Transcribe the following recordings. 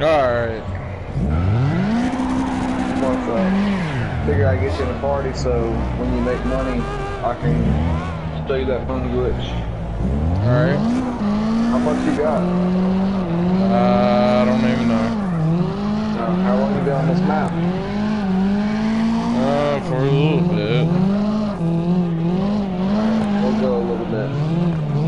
Alright. Figure I get you in a party, so when you make money, I can show you that fun glitch. Alright. How much you got? I don't even know. How long you been on this map? For a little bit. We'll go a little bit.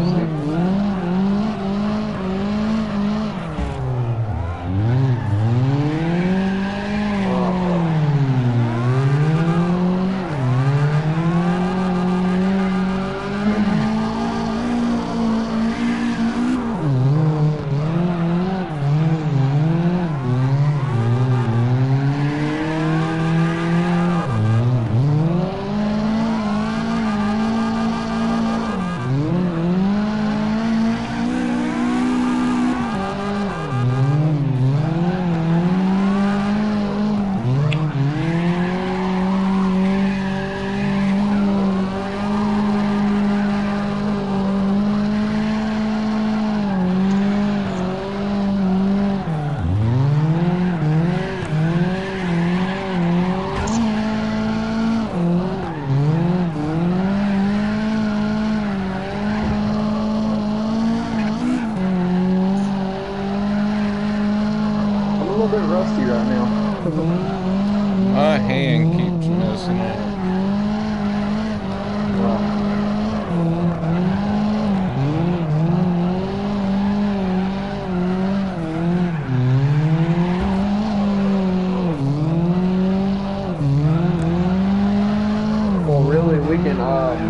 Rusty right now. My hand keeps messing up. Well, really, we can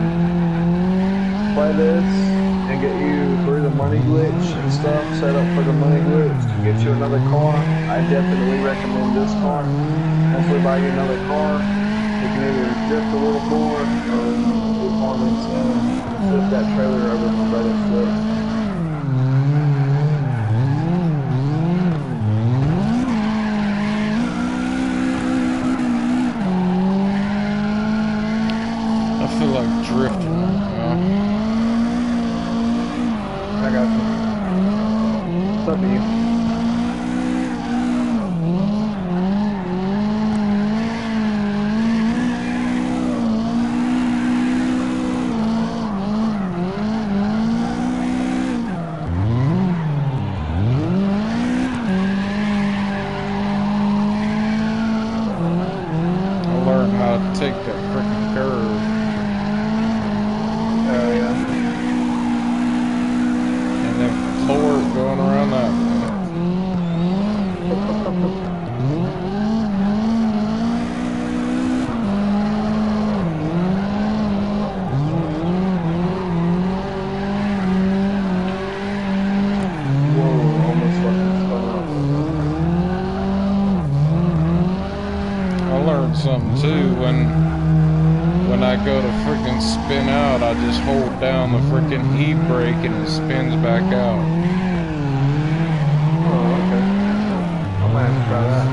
play this and get you through the money glitch and stuff, set up for the money glitch, get you another car. I definitely recommend this car. Once we buy you another car, we can either drift a little more or do performance and flip that trailer over my brother's flip. I feel like drifting right now. I got you. It's up to you. Take that freaking curve. Oh yeah. And then floor going around that way. Whoa, almost fucking spun up. I learned something too when I go to freaking spin out, I just hold down the freaking e-brake and it spins back out. Oh, okay. I might have to try that.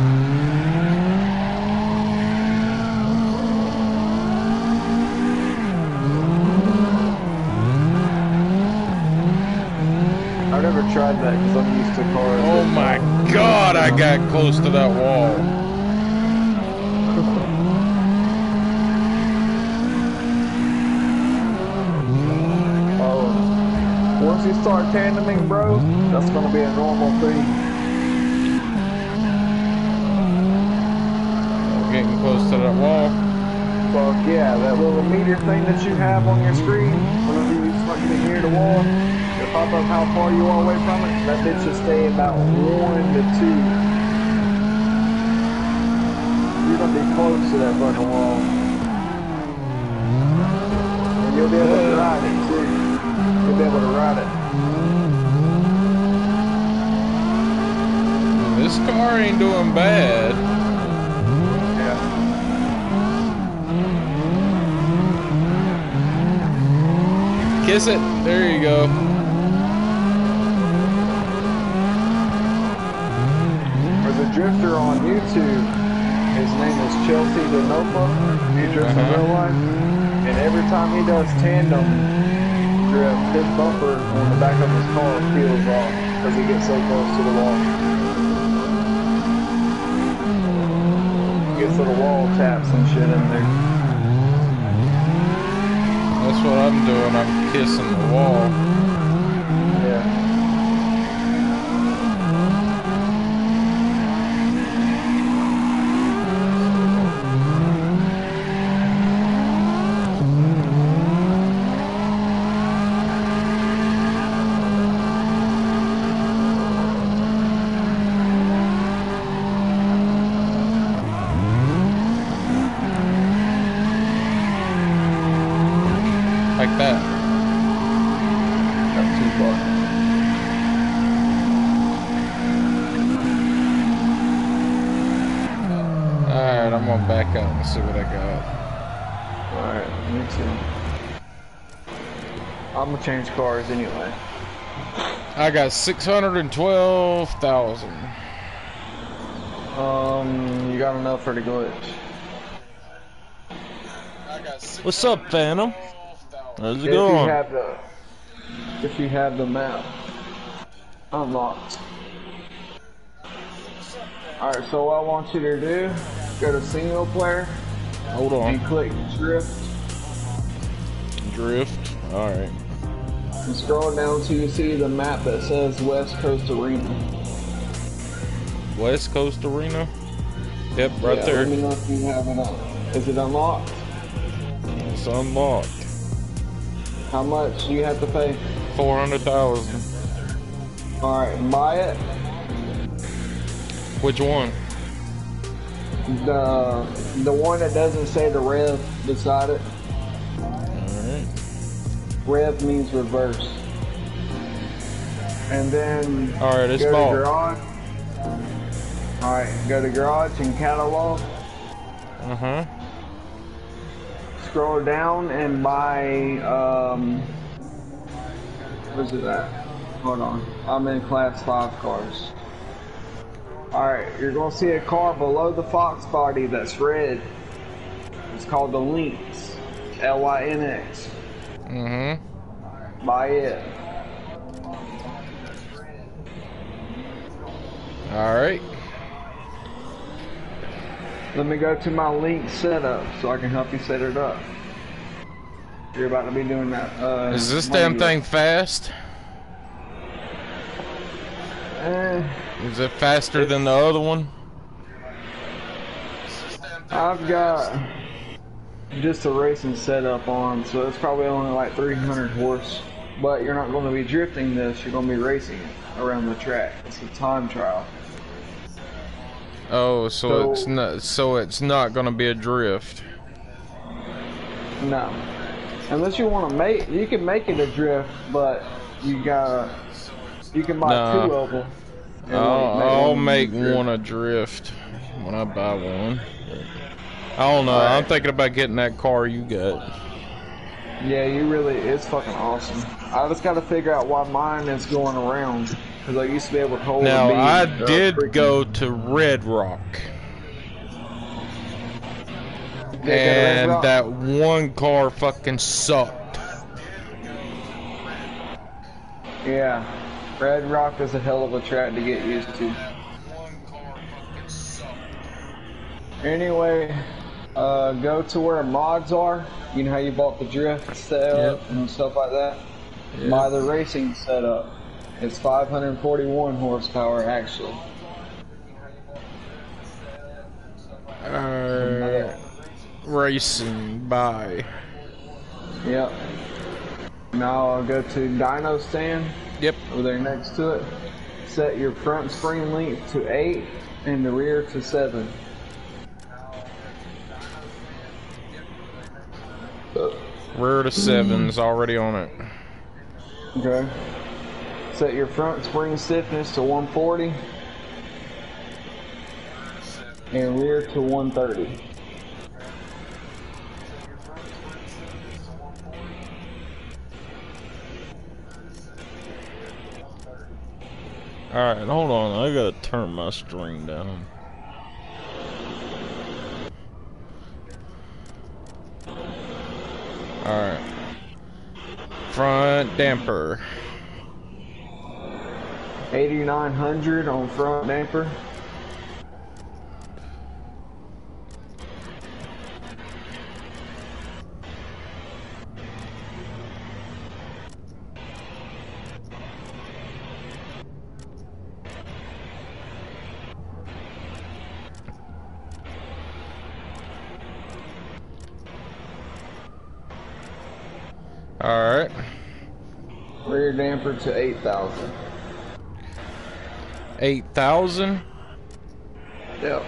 I've never tried that because I'm used to cars. Oh my God, I got close to that wall. Once you start tandeming, bro, that's gonna be a normal thing. Getting close to that wall. Fuck yeah, that little meter thing that you have on your screen, whenever you start getting near the wall, it'll pop up how far you are away from it. That bitch should stay about 1 to 2. You're gonna be close to that fucking wall. And you'll be able to ride it too. You'll be able to ride it. This car ain't doing bad. Yeah. Kiss it. There you go. There's a drifter on YouTube. His name is Chelsea DeNopa. He drifts in real life. And every time he does tandem drift, his bumper on the back of his car peels off because he gets so close to the wall. gets little wall taps and shit in there. That's what I'm doing. I'm kissing the wall. Yeah. Like that. Not too far. Alright, I'm gonna back out and see what I got. Alright, me too. I'm gonna change cars anyway. I got 612,000. You got enough for the glitch. What's up, Phantom? How's it If going? if you have the map unlocked. Alright, so what I want you to do, go to single player. Hold on. And click drift. Drift. Alright. And scroll down till you see the map that says West Coast Arena. West Coast Arena? Yep, right Yeah, there. let me know if you have it on. Is it unlocked? It's unlocked. How much do you have to pay? 400,000. Alright, buy it. Which one? The one that doesn't say the rev beside it. Alright. Rev means reverse. And then Alright, it's go bought. to garage. Alright, go to garage and catalog. Uh-huh. Scroll down and buy where's it at? Hold on. I'm in class 5 cars. Alright, you're gonna see a car below the Fox body that's red. It's called the Lynx. Lynx. Mm-hmm. Buy it. Alright. Let me go to my Lynx setup so I can help you set it up. You're about to be doing that. Is this damn thing fast? Is it faster than the other one? I've got just a racing setup on, so it's probably only like 300 horse. But you're not going to be drifting this, you're going to be racing it around the track. It's a time trial. Oh, so it's not gonna be a drift. No. Unless you want to make, you can make it a drift, but you can buy 2 of them. I'll make one a drift when I buy one. I don't know. I'm thinking about getting that car you got. Yeah, it's fucking awesome. I just got to figure out why mine is going around. Because I used to be able to hold Now, a bead, I did go to Red Rock. And that one car fucking sucked. Yeah. Red Rock is a hell of a track to get used to. Anyway, go to where mods are. You know how you bought the drift setup and stuff like that? Yep. Buy the racing setup. It's 541 horsepower actually. Racing, buy. Yep. Now I'll go to dyno stand. Yep. Over there next to it. Set your front spring length to 8 and the rear to 7. Rear to 7's already on it. Okay. Set your front spring stiffness to 140 and rear to 130. Alright, hold on. I gotta turn my string down. Alright. Front damper. 8900 on front damper. Alright. Rear damper to 8,000. 8,000? Yep.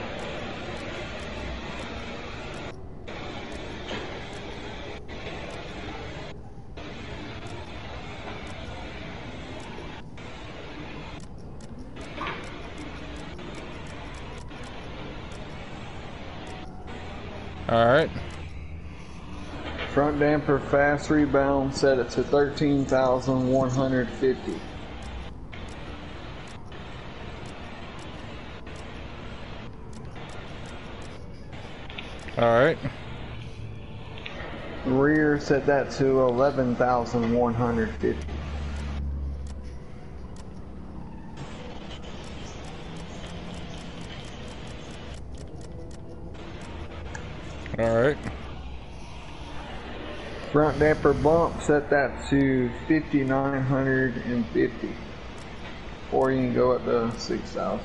Alright. Front damper fast rebound, set it to 13,150. Alright. Rear, set that to 11,150. Alright. Front damper bump, set that to 5,950. Or you can go up to 6,000.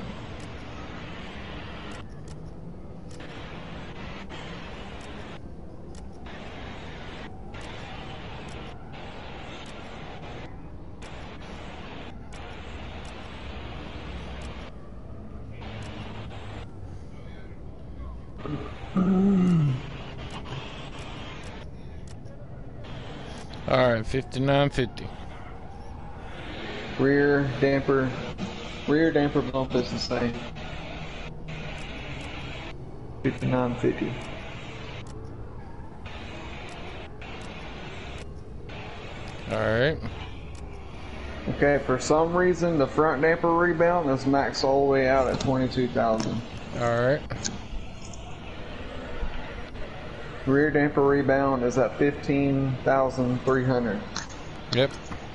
Alright, 5950. Rear damper bump is the same. 5,950. Alright. Okay, for some reason the front damper rebound is maxed all the way out at 22,000. Alright. Rear damper rebound is at 15,300. Yep.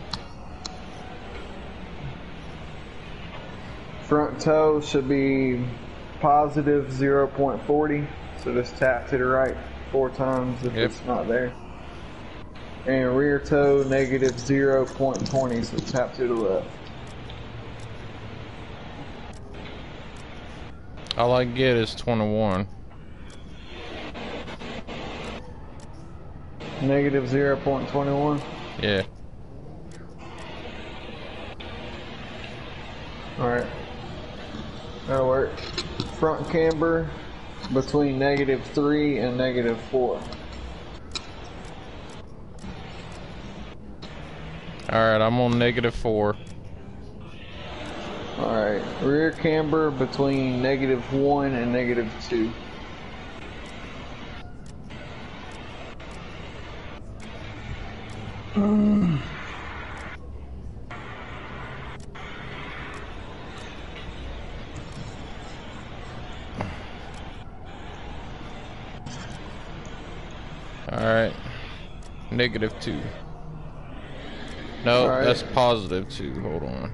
Front toe should be positive 0.40, so just tap to the right 4 times if it's not there. And rear toe negative 0.20, so tap to the left. All I get is 21. Negative 0.21? Yeah. Alright. That'll work. Front camber between negative 3 and negative 4. Alright, I'm on -4. Alright. Rear camber between negative 1 and negative 2. Alright. -2. No, Alright. that's +2. Hold on.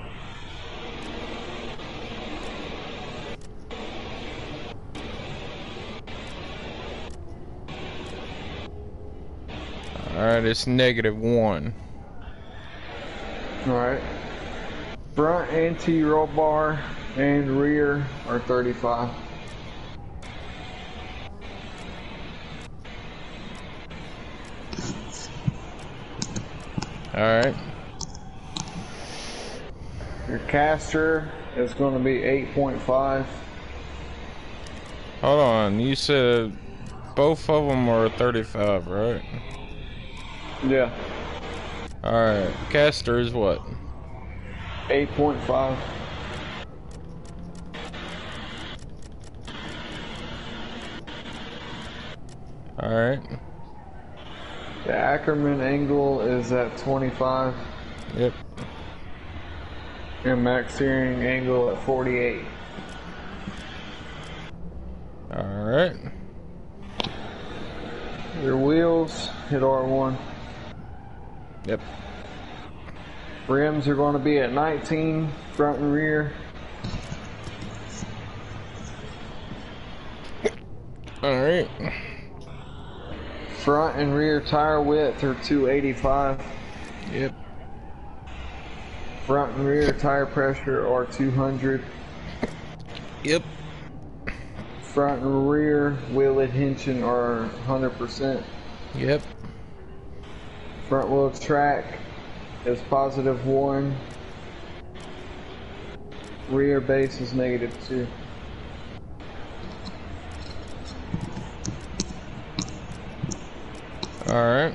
Alright, it's -1. Alright. Front anti-roll bar and rear are 35. Alright. Your caster is going to be 8.5. Hold on, you said both of them are 35, right? Yeah. Alright, caster is what? 8.5. Alright. The Ackerman angle is at 25. Yep. And max steering angle at 48. Alright. Your wheels hit R1. Yep. Rims are going to be at 19, front and rear. Alright. Front and rear tire width are 285. Yep. Front and rear tire pressure are 200. Yep. Front and rear wheel adhesion are 100%. Yep. Front wheel track is +1. Rear base is -2. Alright.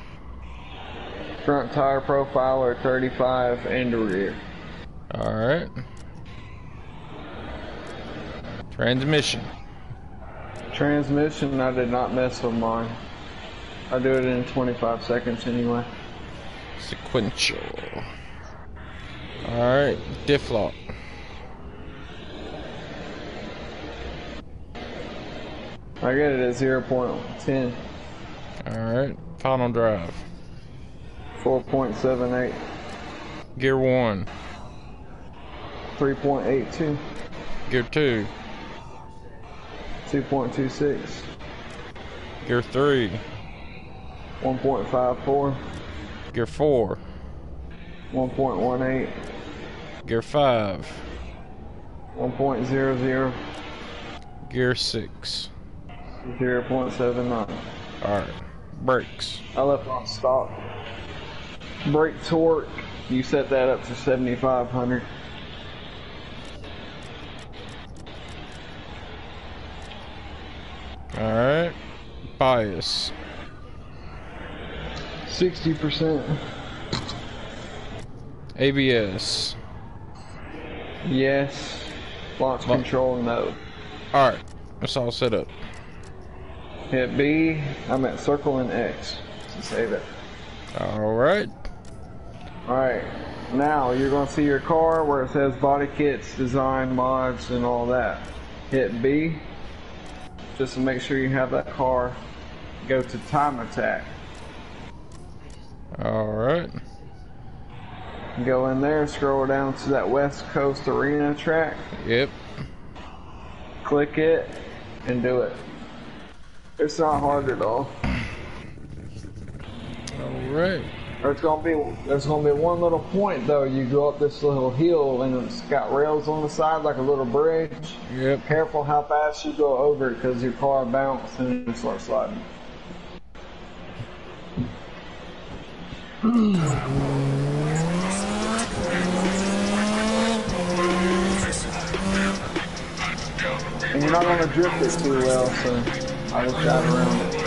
Front tire profile are 35 and the rear. Alright. Transmission. Transmission, I did not mess with mine. I do it in 25 seconds anyway. Sequential. Alright, diff lock. I get it at 0.10. Alright, final drive. 4.78. Gear 1. 3.82. Gear 2. 2.26. Gear 3. 1.54. Gear 4. 1.18. Gear 5. 1.00. Gear 6. 0.79. Alright, brakes. I left on stock. Brake torque, you set that up to 7,500. Alright, bias. 60%. ABS. Yes. Launch control, no. Alright, that's all set up. Hit B. I'm at circle and X to save it. Alright. Alright. Now you're going to see your car where it says body kits, design, mods, and all that. Hit B. Just to make sure you have that car. Go to time attack. Alright. Go in there, scroll down to that West Coast Arena track. Yep. Click it and do it. It's not hard at all. Alright. There's gonna be one little point though. You go up this little hill and it's got rails on the side like a little bridge. Yep. Careful how fast you go over it because your car bounces and it starts sliding. And you're not gonna drift it too well, so I just drive around it.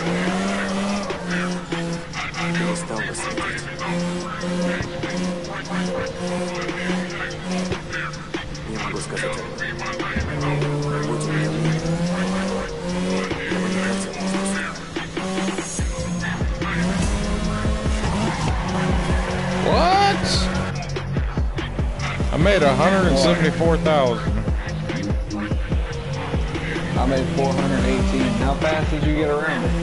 What? I made 174,000. I made 418. How fast did you get around it?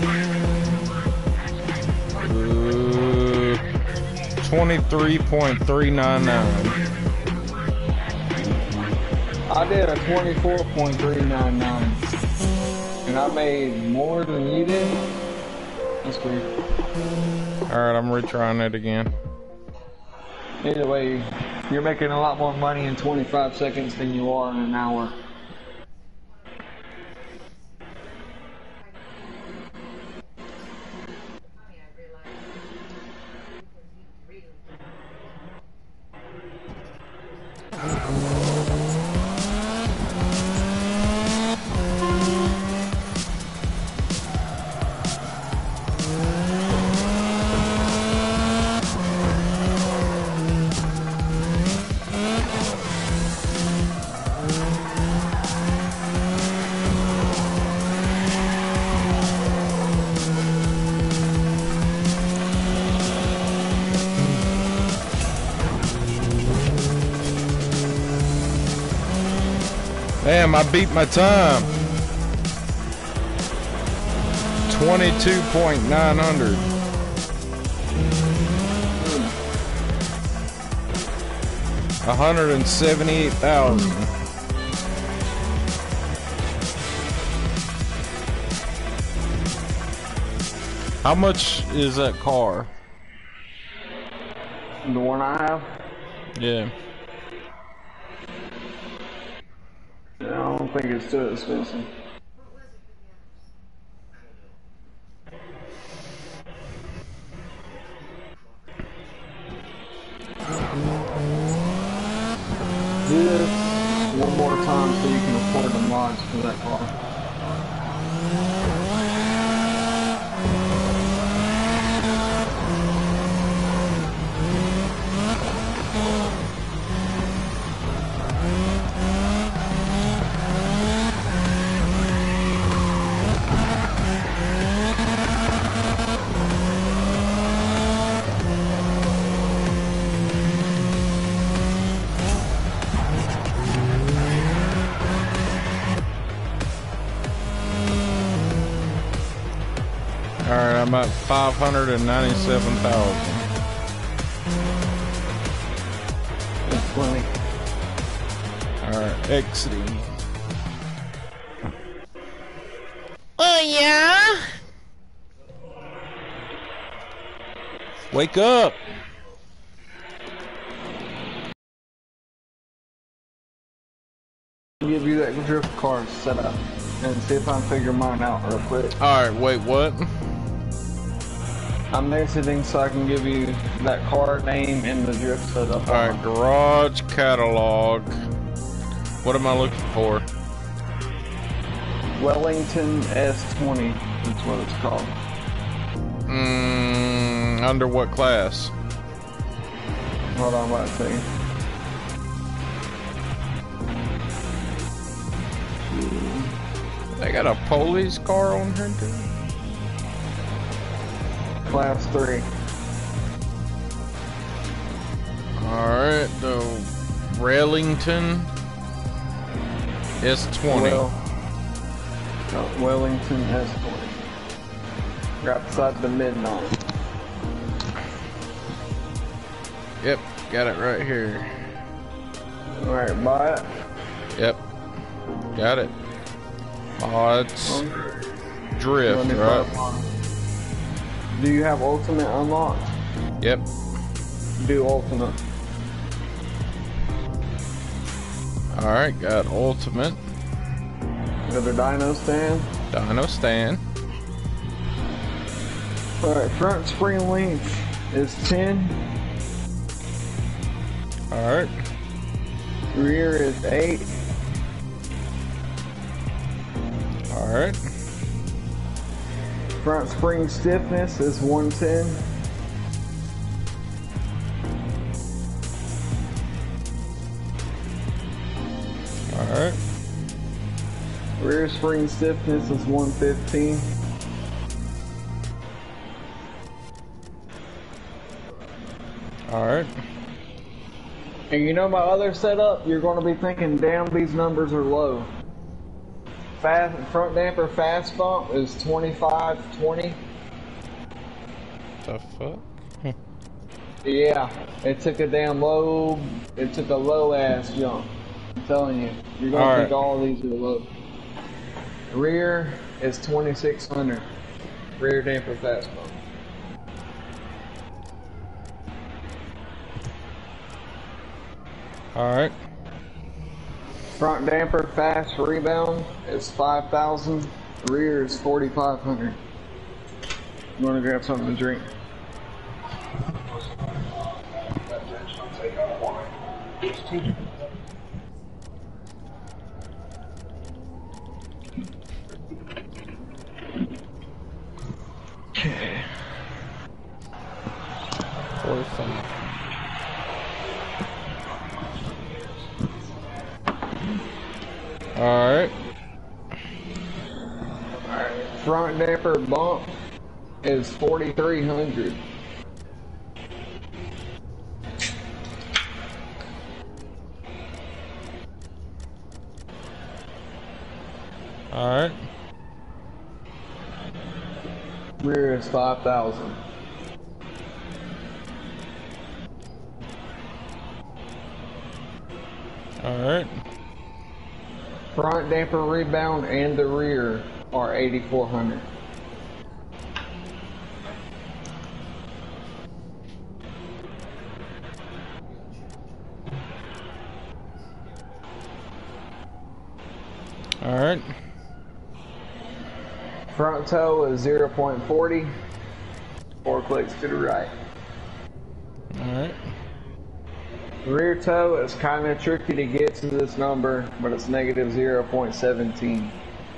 23.399. I did a 24.399. And I made more than you did? That's weird. Alright, I'm retrying it again. Either way, you're making a lot more money in 25 seconds than you are in an hour. Damn, I beat my time. 22.900. $178,000. How much is that car? The one I have? Yeah. I don't think it's too expensive. mods for that car. Alright, I'm at 597,000. That's plenty. Alright, exiting. Oh, yeah? Wake up! I'll give you that drift car set up and see if I can figure mine out real quick. Alright, wait, what? I'm exiting so I can give you that car name and the drift setup. Alright, garage catalog. What am I looking for? Wellington S20 is what it's called. Under what class? Hold on, I'm about to tell you. They got a police car on here too? Class 3. Alright, the Wellington S20. Wellington S20. Right beside the midnight. Yep, got it right here. Alright, buy it. Yep, got it. Mods, drift, right? Do you have ultimate unlocked? Yep. Do ultimate. Alright, got ultimate. Got a dyno stand. Dyno stand. Alright, front spring length is 10. Alright. Rear is 8. Alright. Front spring stiffness is 110. Alright. Rear spring stiffness is 115. Alright. And you know my other setup, you're going to be thinking, damn, these numbers are low. Front damper fast bump is 2520. The fuck? Yeah, it took a damn low, it took a low ass jump. I'm telling you, you're going to think all these are low. Rear is 2600. Rear damper fast bump. Alright. Front damper fast rebound is 5,000. Rear is 4,500. You want to grab something to drink? Okay. 45. Alright. Front damper bump is 4,300. Alright. Rear is 5,000. Alright. Front damper rebound and the rear are 8,400. Alright. Front toe is 0.40. 4 clicks to the right. Alright. Rear toe is kind of tricky to get to this number, but it's negative 0.17.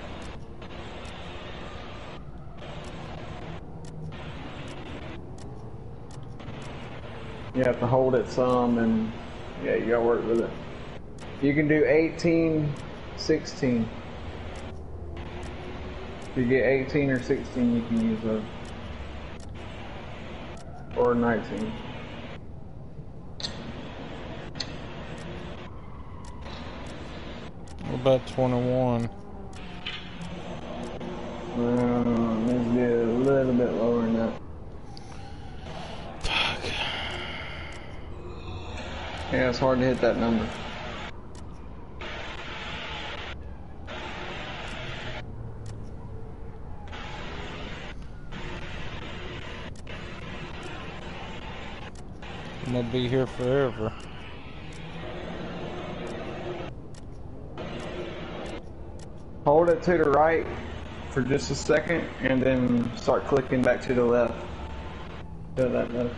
You have to hold it some, and yeah, you gotta work with it. You can do 18, 16. If you get 18 or 16, you can use those. Or 19. What about 21? Needs to be a little bit lower than that. Fuck. Yeah, it's hard to hit that number. I'm gonna be here forever. Hold it to the right for just a second, and then start clicking back to the left. Do that left.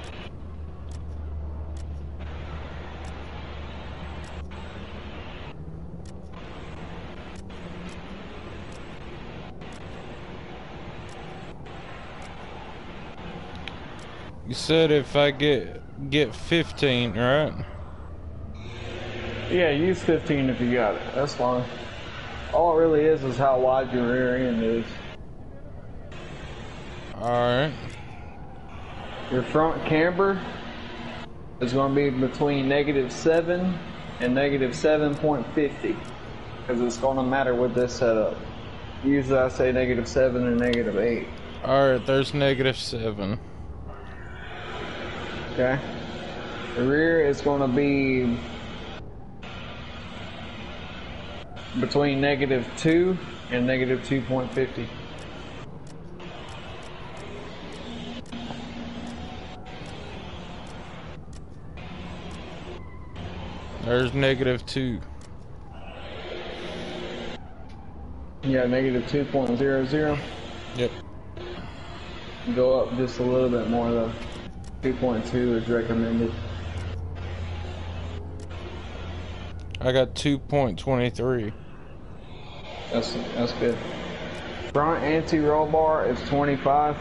You said if I get 15, right? Yeah, use 15 if you got it. That's fine. All it really is how wide your rear end is. Alright. Your front camber is going to be between -7 and -7.50, because it's going to matter with this setup. Usually I say -7 or -8. Alright, there's -7. Okay. The rear is going to be between -2 and -2.50. There's -2. Yeah, -2.00. Yep. Go up just a little bit more though. 2.2 is recommended. I got 2.23. That's good. Front anti-roll bar is 25.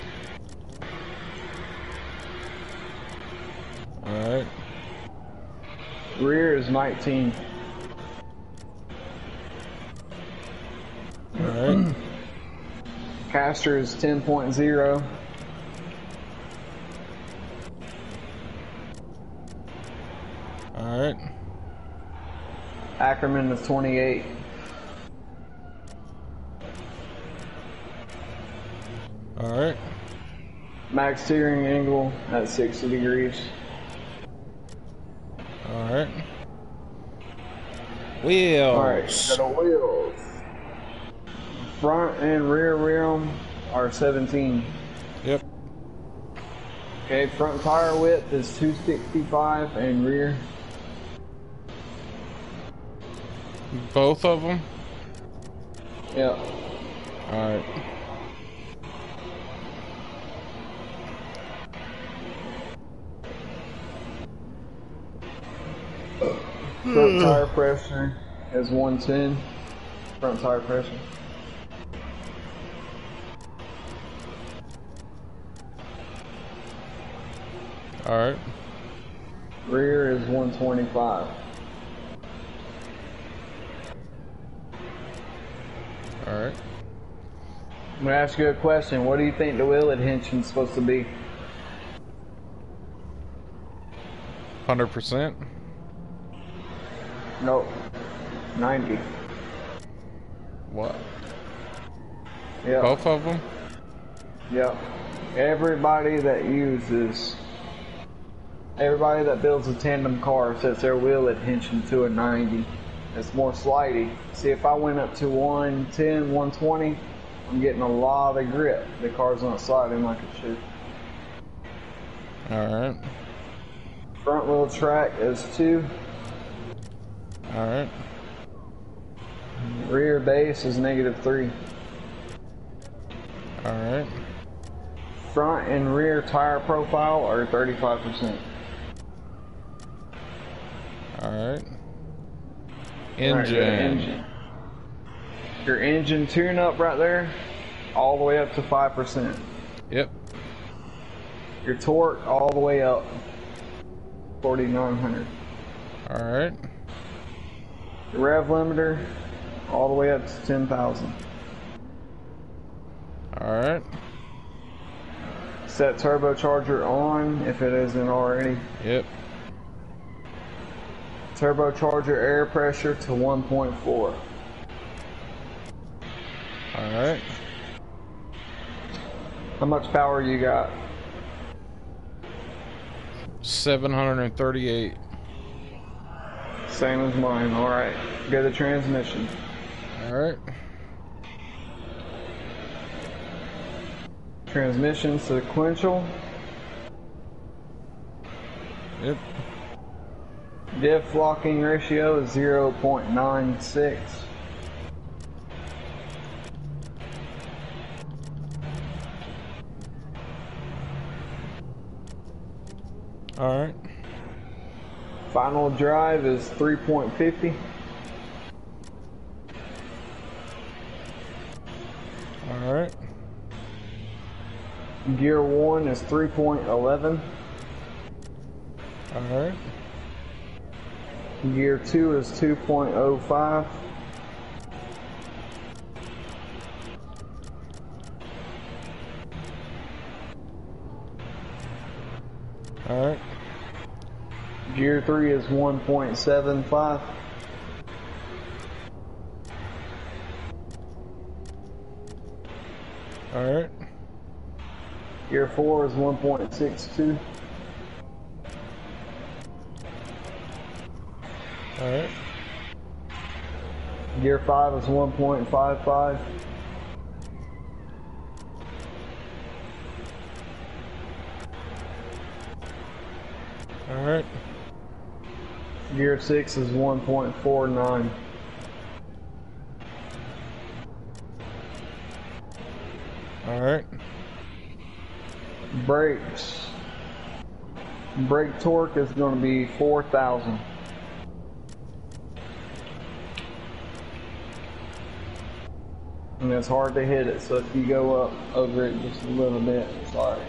Alright. Rear is 19. Alright. Caster is 10.0. Alright. Ackerman is 28. Alright. Max steering angle at 60 degrees. Alright. Wheels. Alright, got the wheels. Front and rear rim are 17. Yep. Okay, front tire width is 265 and rear. Both of them? Yep. Alright. Front tire pressure is 110. Front tire pressure. Alright. Rear is 125. Alright. I'm gonna ask you a question. What do you think the wheel adhesion is supposed to be? 100%? Nope. 90. What? Yeah. Both of them? Yep. Everybody that builds a tandem car sets their wheel adhesion to a 90. It's more slidey. See, if I went up to 110, 120, I'm getting a lot of grip. The car's not sliding like it should. Alright. Front wheel track is 2. Alright. Rear base is -3. Alright. Front and rear tire profile are 35%. Alright. Engine. Your engine tune-up right there, all the way up to 5%. Yep. Your torque, all the way up, 4,900. Alright. Your rev limiter, all the way up to 10,000. Alright. Set turbocharger on if it isn't already. Yep. Turbocharger air pressure to 1.4. Alright. How much power you got? 738. Same as mine. Alright. Go to transmission. Alright. Transmission sequential. Yep. Diff locking ratio is 0.96. Alright. Final drive is 3.50. Alright. Gear 1 is 3.11. Alright. Gear 2 is 2.05. Alright. Gear 3 is 1.75. Alright. Gear 4 is 1.62. Alright. Gear 5 is 1.55. Alright. Gear 6 is 1.49. Alright. Brakes. Brake torque is going to be 4,000. And it's hard to hit it, so if you go up over it just a little bit, sorry.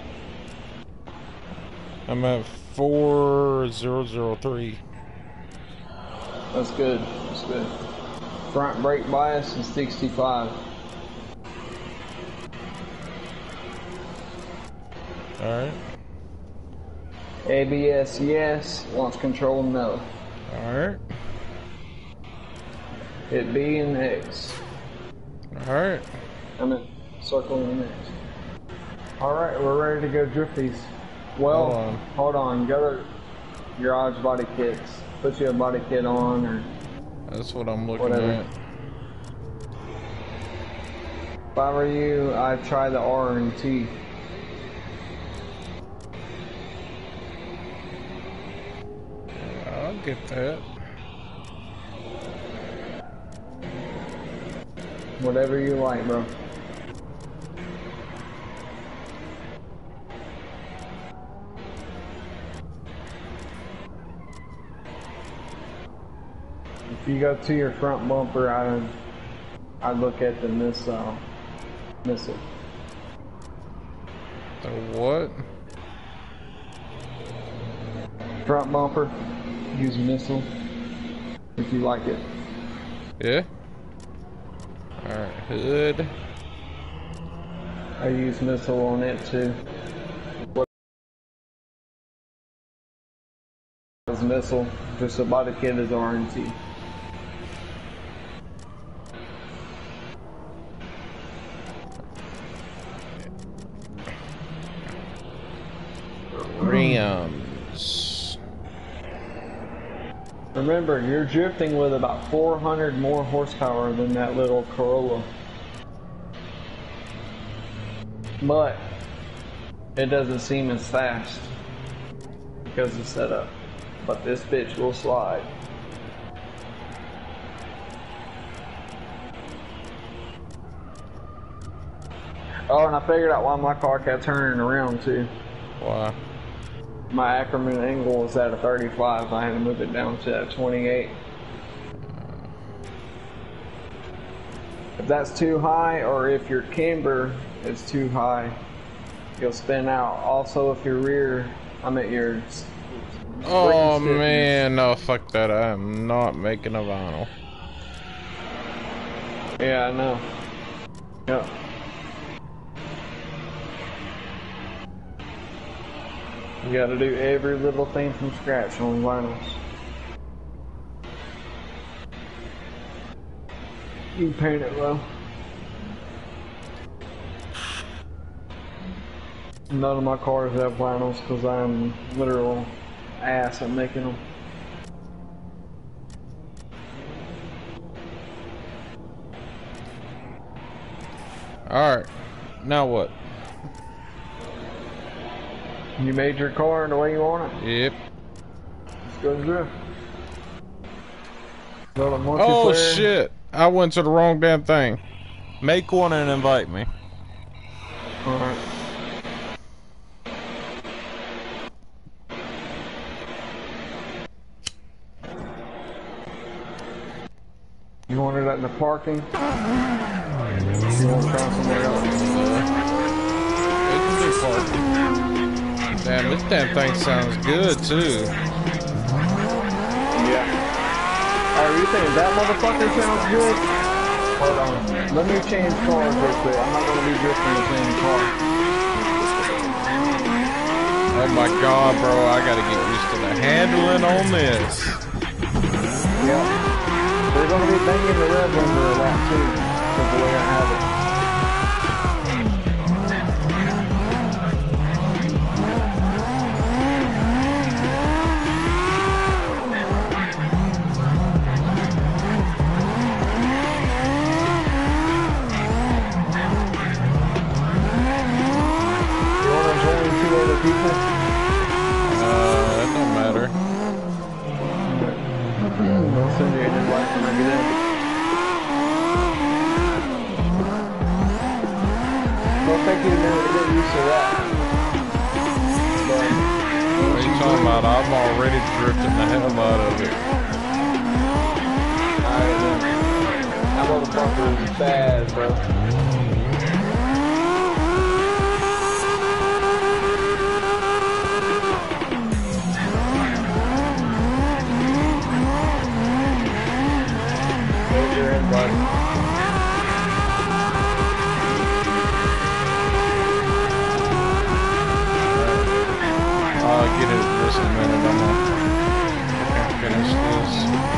I'm at 4003. That's good. That's good. Front brake bias is 65. Alright. ABS, yes. Launch control, no. Alright. Hit B and X. Alright. I'm in circle and X. Alright, we're ready to go drift these. Well, hold on. Go to garage body kits. Put you a body kit on or That's what I'm looking whatever. at. If I were you, I'd try the R and T. I'll get that. Whatever you like, bro. If you go to your front bumper, I'd look at the missile. The what? Front bumper, use missile if you like it. Yeah? Alright, hood. I use missile on it too. What is missile? Just a body kit is RNT. Rims. Remember, you're drifting with about 400 more horsepower than that little Corolla. But it doesn't seem as fast because of setup. But this bitch will slide. Oh, and I figured out why my car kept turning around too. Why? my Ackerman angle was at a 35. I had to move it down to a 28. If that's too high, or if your camber is too high, you'll spin out. Also, if your rear, your Oh man, no, fuck that. I am not making a vinyl. Yeah, I know. Yep. You gotta do every little thing from scratch on vinyls. You paint it low. None of my cars have vinyls because I'm literal ass at making them. Alright, now what? You made your car the way you want it? Yep. Let's go drift. Oh shit! I went to the wrong damn thing. Make one and invite me. Alright. You wanted that in the parking? You want to try somewhere else? It can be parking. Damn, this damn thing sounds good too. Yeah. Are you thinking that motherfucker sounds good? Hold on. Let me change cars real quick. I'm not gonna be drifting the same car. Oh my god, bro, I gotta get used to the handling on this. Yeah. They're gonna be banging the red blender a lot too, because the way I have it. You wanna join 2 other people? That don't matter. I'll send you an invite when I get in. It'll take you a minute to get used to that. But, What are you talking about? I'm already drifting the hell out of it. alright then. That motherfucker is bad, bro. There's your invite. I'll get it just a minute. I'm gonna finish this.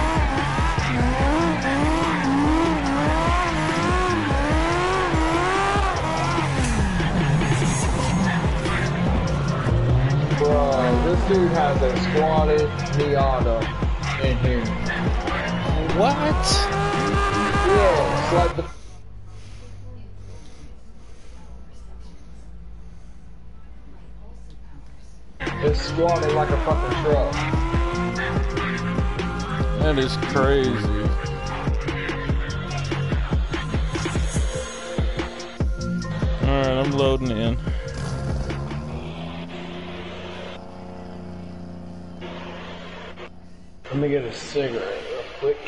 Bro, this dude has a squatted Miata in here. What? Yeah, it's like the... It's squatted like a fucking truck. That is crazy. Alright, I'm loading in. Let me get a cigarette real quick.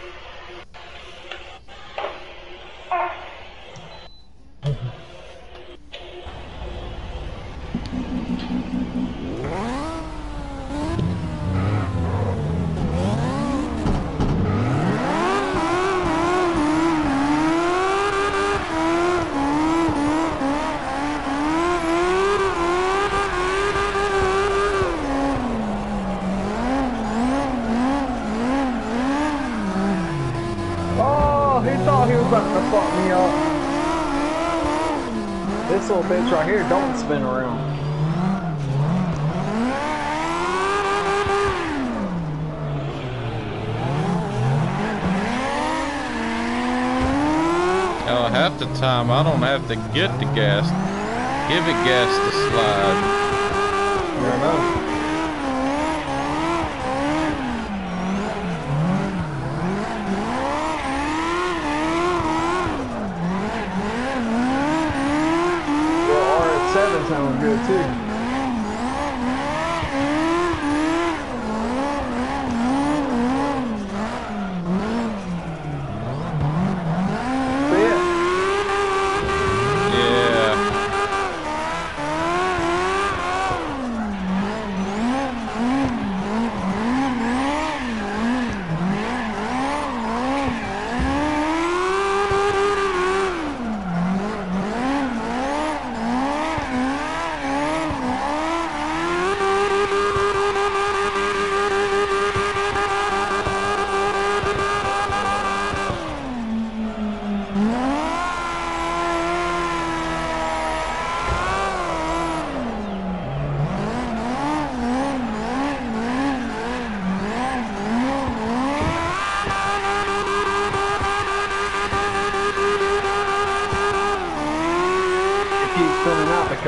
Oh, he thought he was about to fuck me up. This little bitch right here don't spin around. Hell, half the time I don't have to get the gas. Give it gas to slide. I know. Well, RX-7 sounds good too.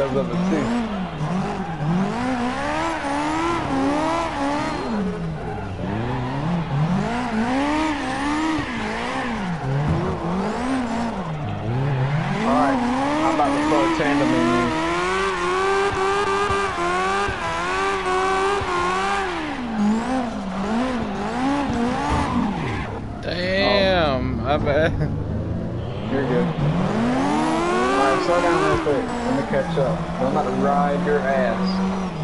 because of it too. Alright, I'm about to start tandeming you. Damn, I bet. You're good. Alright, slow down real quick. Let me catch up. I'm about to ride your ass.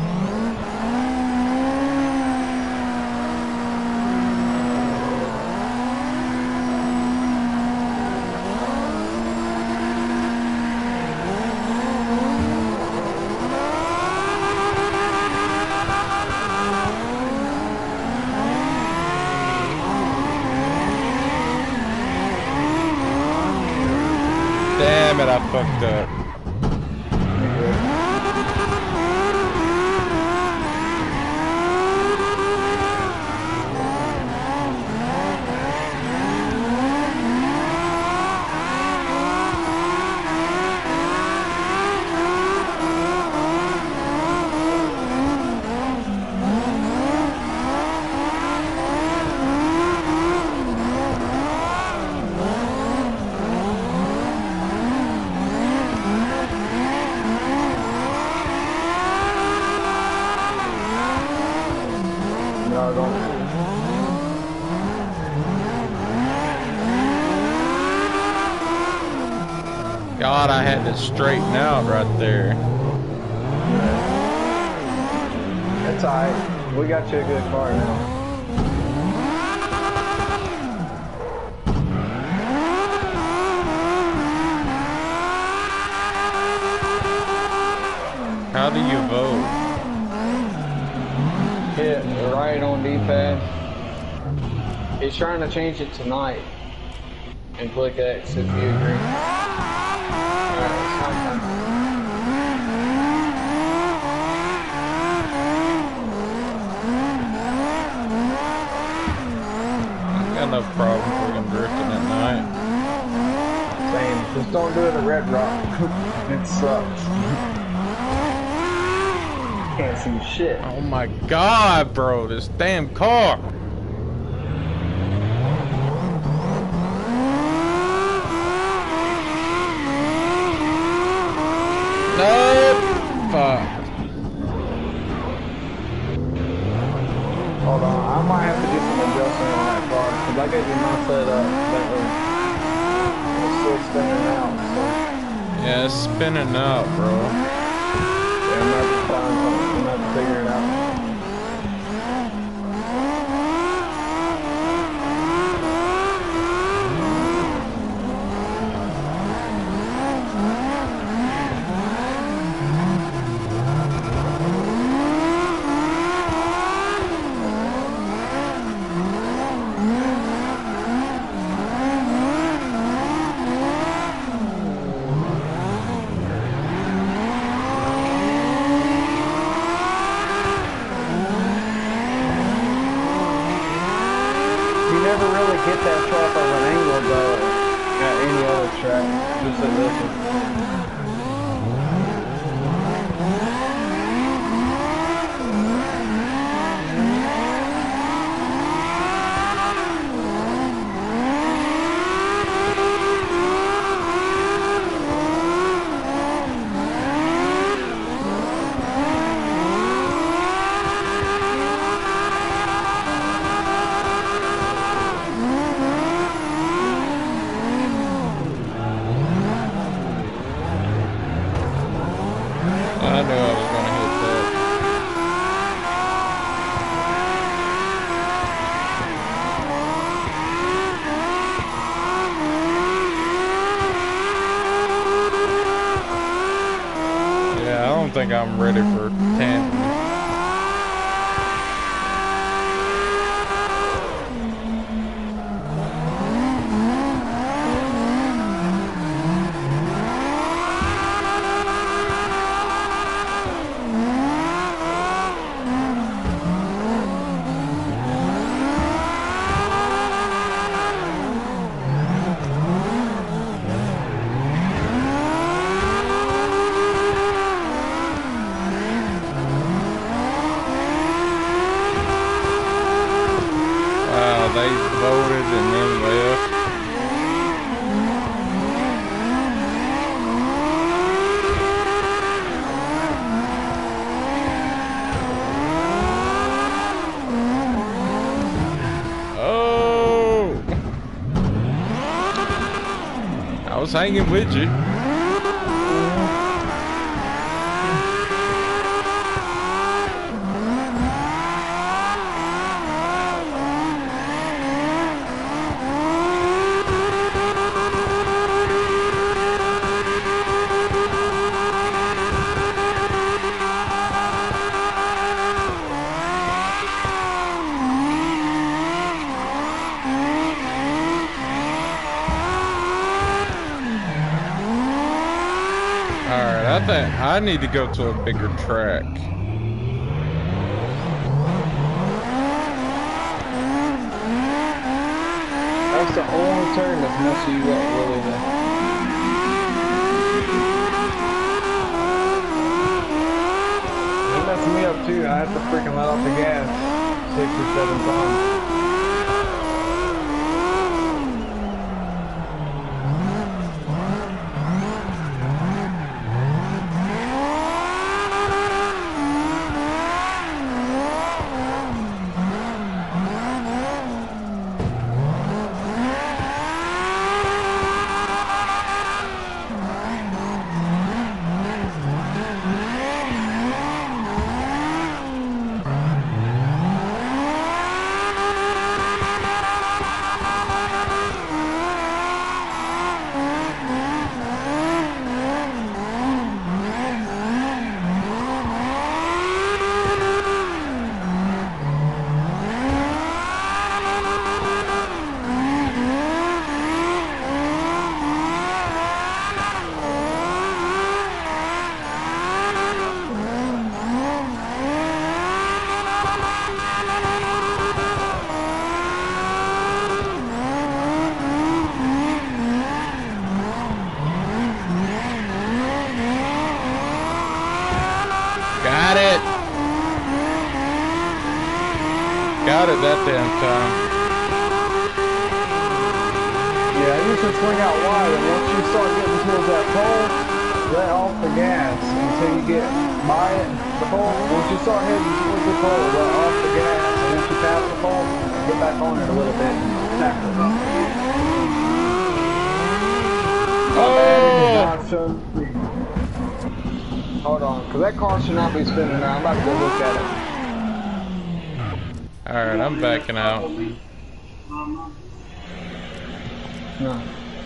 Damn it, I fucked up. God, I had to straighten out right there. That's alright. We got you a good car now. How do you vote? Hit right on D-pad. He's trying to change it tonight. And click X if you agree. Alright, it's time. Got no problem freaking drifting at night. Same. Just don't do it at Red Rock. It sucks. Can't see shit. Oh my God, bro, this damn car. No, fuck. Hold on, I might have to do some adjusting on that car because I gave you my setup that was still spinning out. So. Yeah, it's spinning out, bro. Yeah, I'm gonna have to find something. I'm gonna have to figure it out. Never really get that sharp of an angle though at any other track, just at this one. I knew I was gonna hit that. Yeah, I don't think I'm ready for tandem. voted and then left. Oh! I was hanging with you. Alright, I think I need to go to a bigger track. That's the only turn that's messing you up, really. It messed me up too. I have to freaking let off the gas 6 or 7 times. Got it! Got it that damn time. Yeah, I usually swing out wide, and once you start getting towards that pole, let off the gas until you get by it, the pole. Once you start heading towards the pole, let off the gas, and once you pass the pole, get back on it a little bit and tack it up. Oh! Hold on, because that car should not be spinning now. I'm about to go look at it. Alright, I'm backing out. No.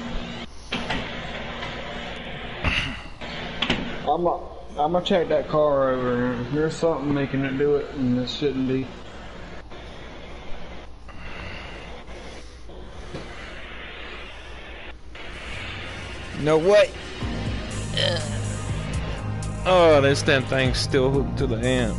I'm gonna check that car over. There's something making it do it, and this shouldn't be. No way! Oh, this damn thing's still hooked to the amp.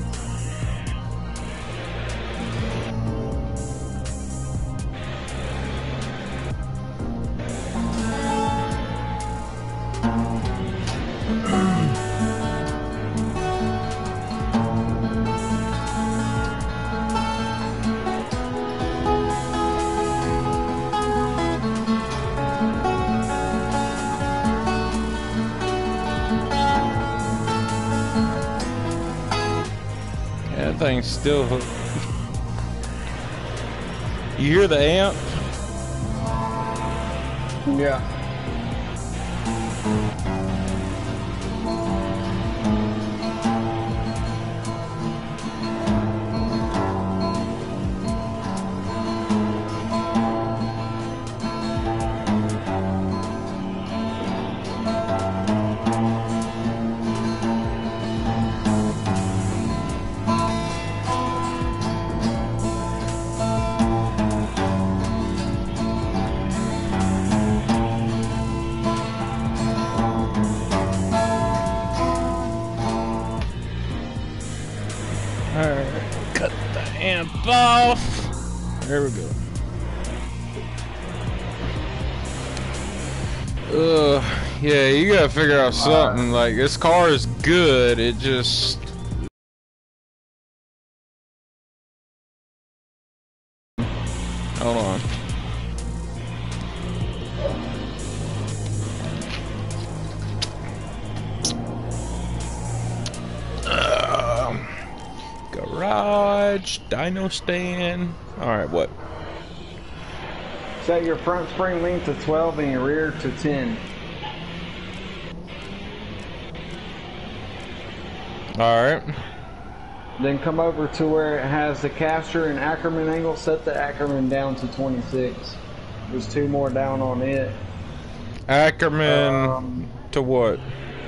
That thing's still hooked. You hear the amp? Yeah. Alright, cut the amp off. There we go. Yeah, you gotta figure out something. Like, this car is good, it just... Hold on. garage, dyno stand. Alright, what? Set your front spring length to 12 and your rear to 10. Alright. Then come over to where it has the caster and Ackerman angle. Set the Ackerman down to 26. There's 2 more down on it. Ackerman to what?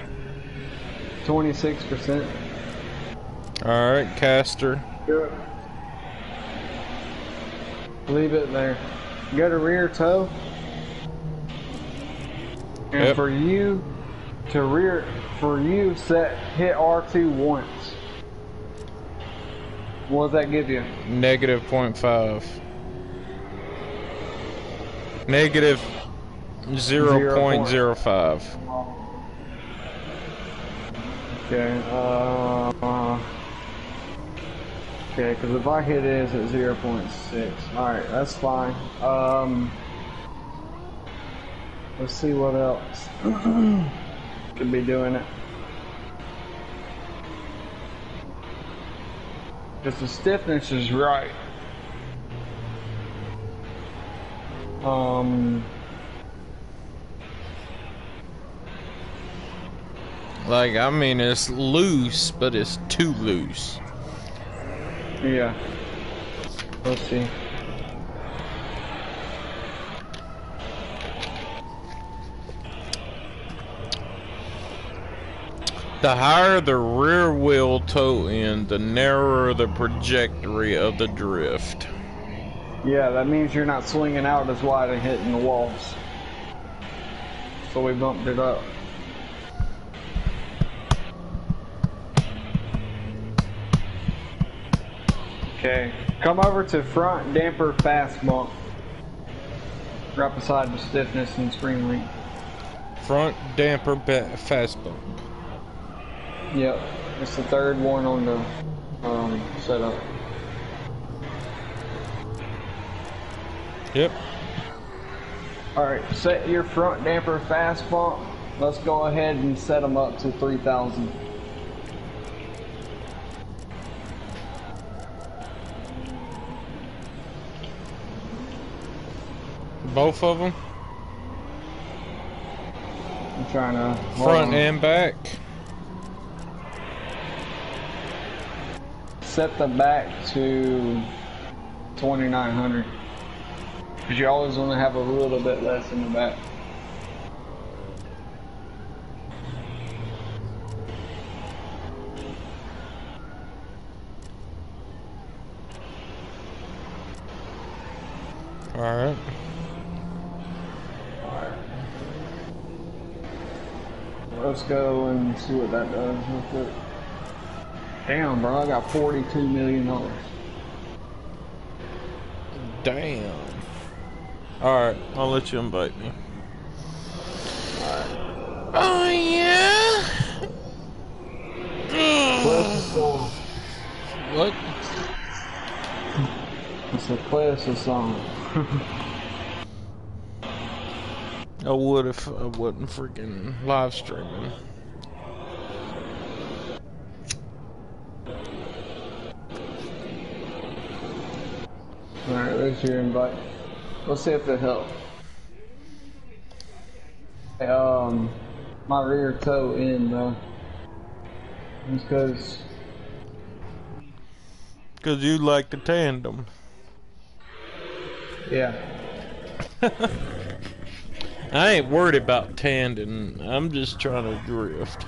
26%. Alright, caster. Good. Leave it there. Go to rear toe. And Yep. for you set hit R2 once. What does that give you? Negative 0.5. Negative 0.05. Okay, okay, because if I hit it, it's at 0.6. Alright, that's fine. Let's see what else could be doing it. Because the stiffness is right. Like, I mean, it's loose, but it's too loose. Yeah. Let's see. The higher the rear wheel toe end, the narrower the trajectory of the drift. Yeah, that means you're not swinging out as wide and hitting the walls. So we bumped it up. Okay, come over to front damper fast bump. Right beside the stiffness and spring length. Front damper fast bump. Yep, it's the 3rd one on the setup. Yep. Alright, set your front damper fast bump. Let's go ahead and set them up to 3,000. Both of them? I'm trying to... Front and back? Set the back to 2,900. Because you always want to have a little bit less in the back. Alright. Let's go and see what that does real quick. Damn, bro, I got $42 million. Damn. Alright, I'll let you invite me. Oh, yeah? What? It's a classic song. I would if I wasn't freaking live streaming. Alright, there's your invite. Let's see if it helps. My rear toe in though. It's Cause you like the tandem. yeah. I ain't worried about tandem. I'm just trying to drift.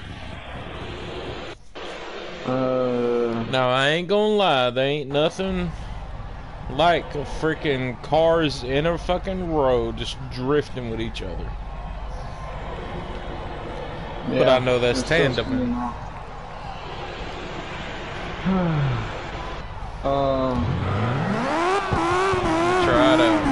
Now I ain't gonna lie, there ain't nothing like a freaking cars in a fucking road just drifting with each other. Yeah, but I know that's it's tandem. Try it out.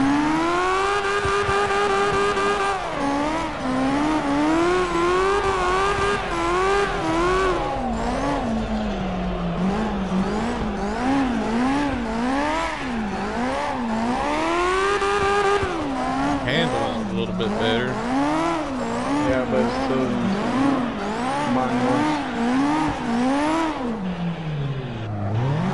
Handle it a little bit better. Yeah, but it's still mine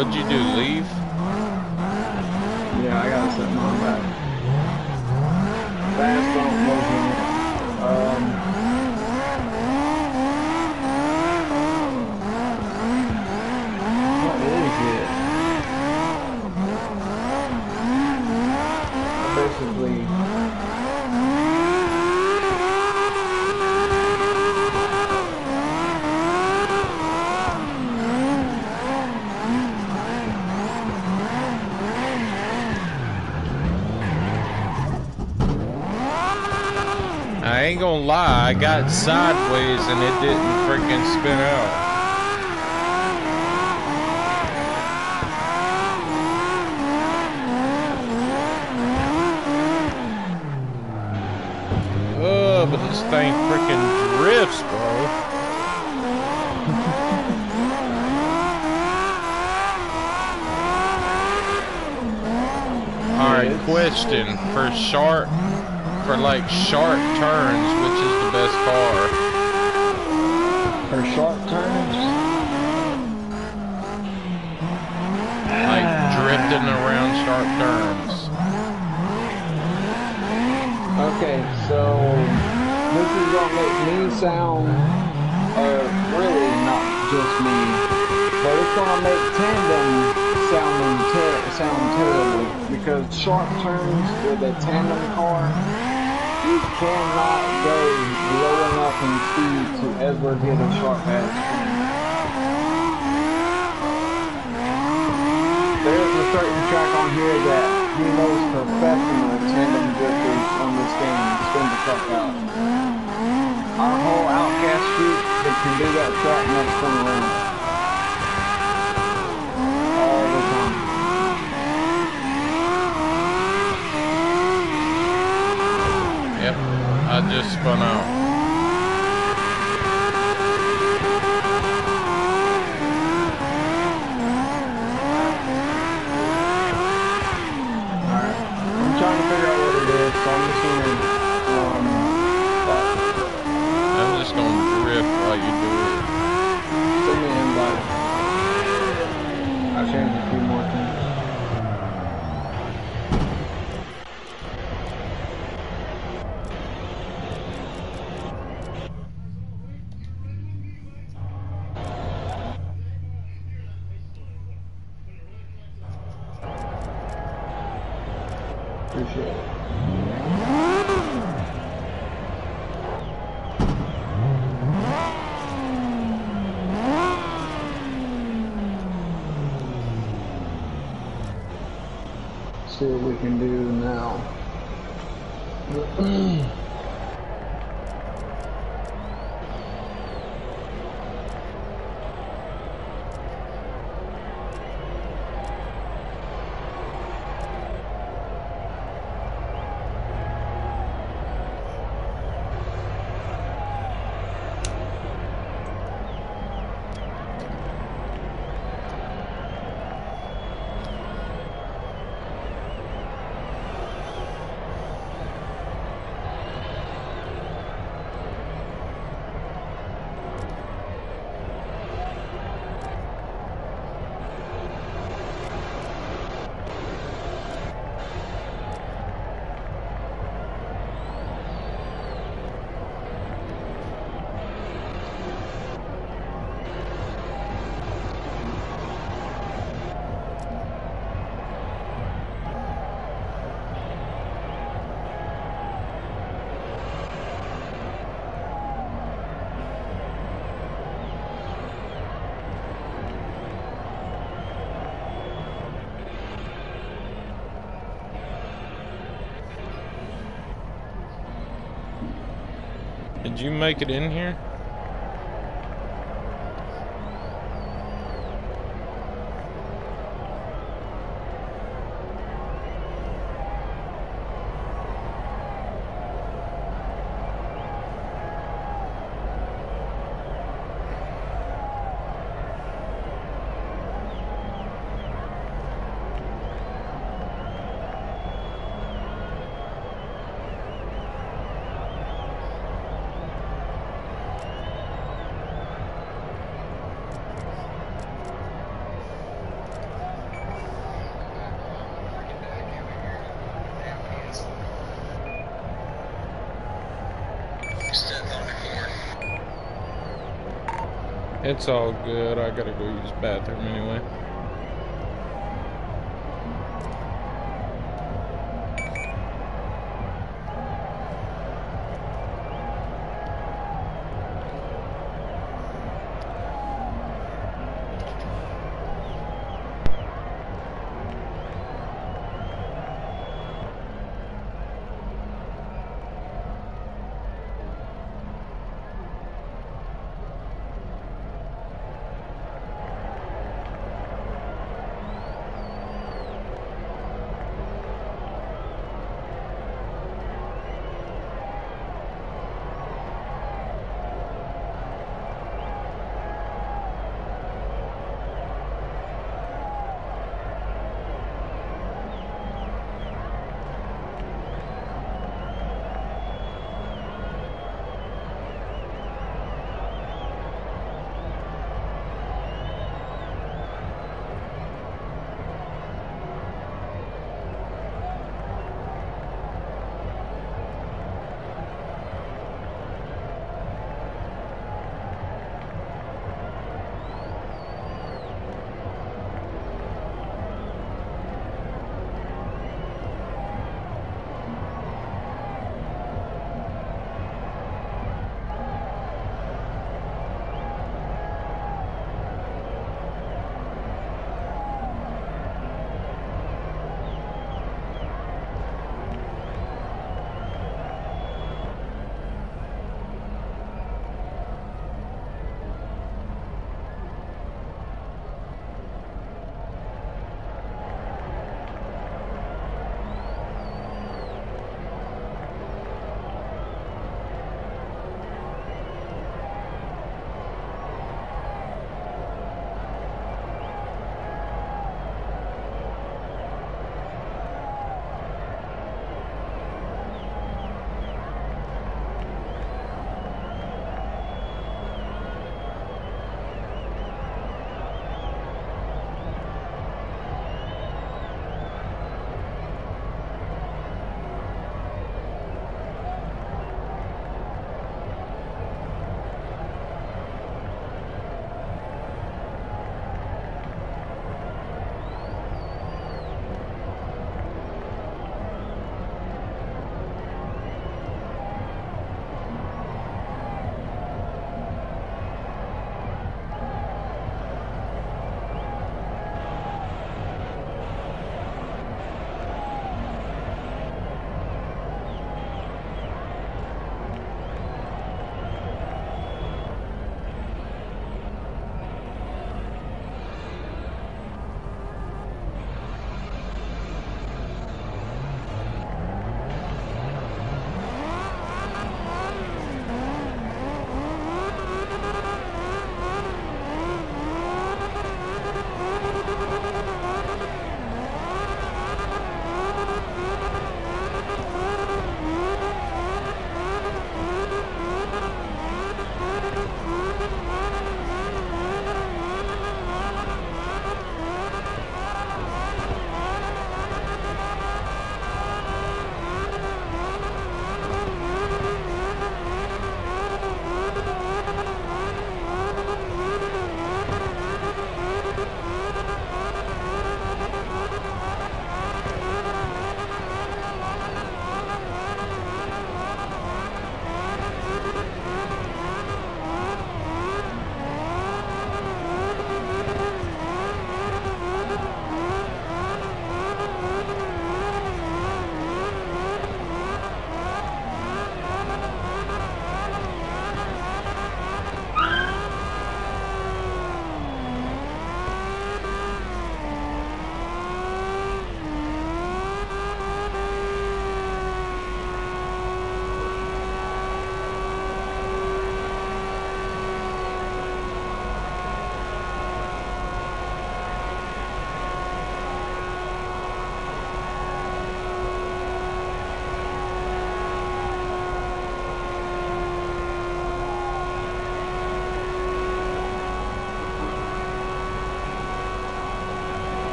What'd you do, leave? Yeah, I gotta set mine back. Fast bump wasn't it. What is it? Basically, I ain't gonna lie, I got sideways and it didn't freaking spin out. Oh, but this thing freaking drifts, bro. Alright, question. For like sharp turns, which is the best car? for sharp turns? Like drifting around sharp turns. Okay, so this is gonna make me sound, really not just me, but it's gonna make tandem sound terrible, because sharp turns with a tandem car, you cannot go low enough in speed to ever hit a sharp ass turn. There's a certain track on here that the most professional tandem drifters understand and spin the fuck out. Our whole Outcast group that can do that track and that's spin around all the time. Yep, I just spun out. Trying to figure out what it is, so I'm just gonna I'm just gonna drift while you do it. send me an invite. I'll change a few more things. Appreciate it. See what we can do now. Did you make it in here? It's all good. I gotta go use the bathroom anyway.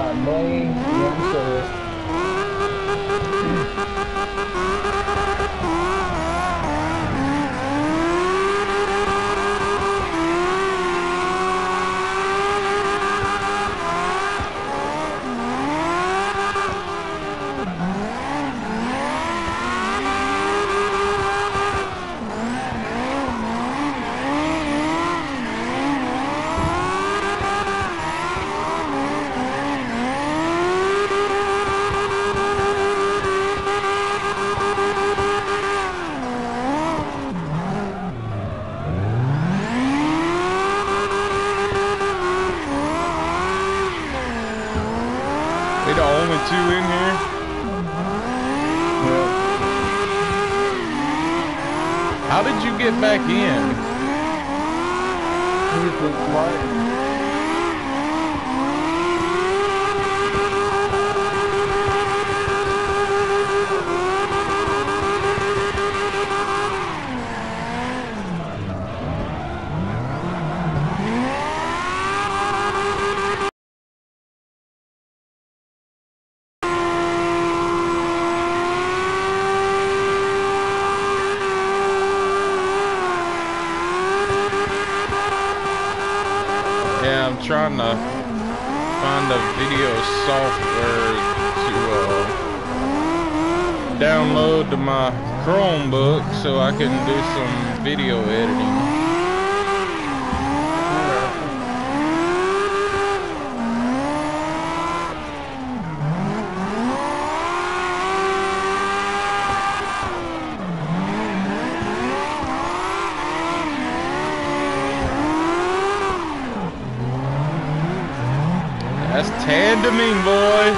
Alright, Blaine, yeah, I'm still here. We the only two in here? Yeah. How did you get back in? He's the quiet. Yeah, I'm trying to find a video software to download to my Chromebook so I can do some video editing. That's tandeming, boy.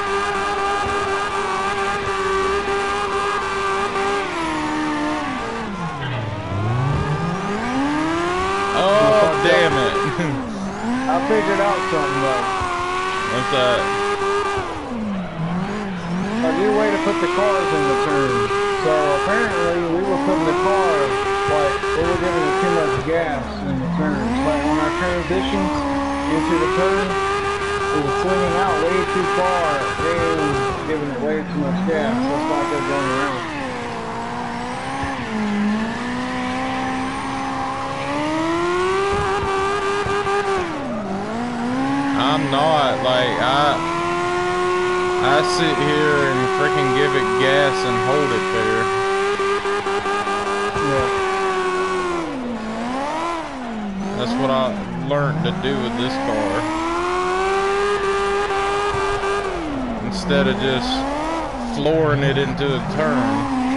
Oh, damn it. I figured out something though. What's that? A new way to put the cars in the turn. So apparently we were putting the car, like, they were giving it too much gas in the turns. Like on our transitions into the turn, it was swinging out way too far and giving it way too much gas. That's why I kept going around. I'm not, like, I sit here and freaking give it gas and hold it there. Yeah. That's what I learned to do with this car. Instead of just flooring it into a turn.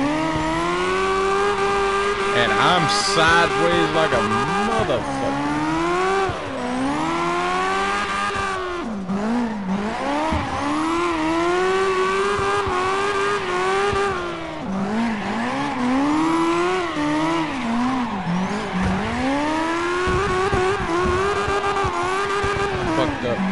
And I'm sideways like a motherfucker. Fucked up.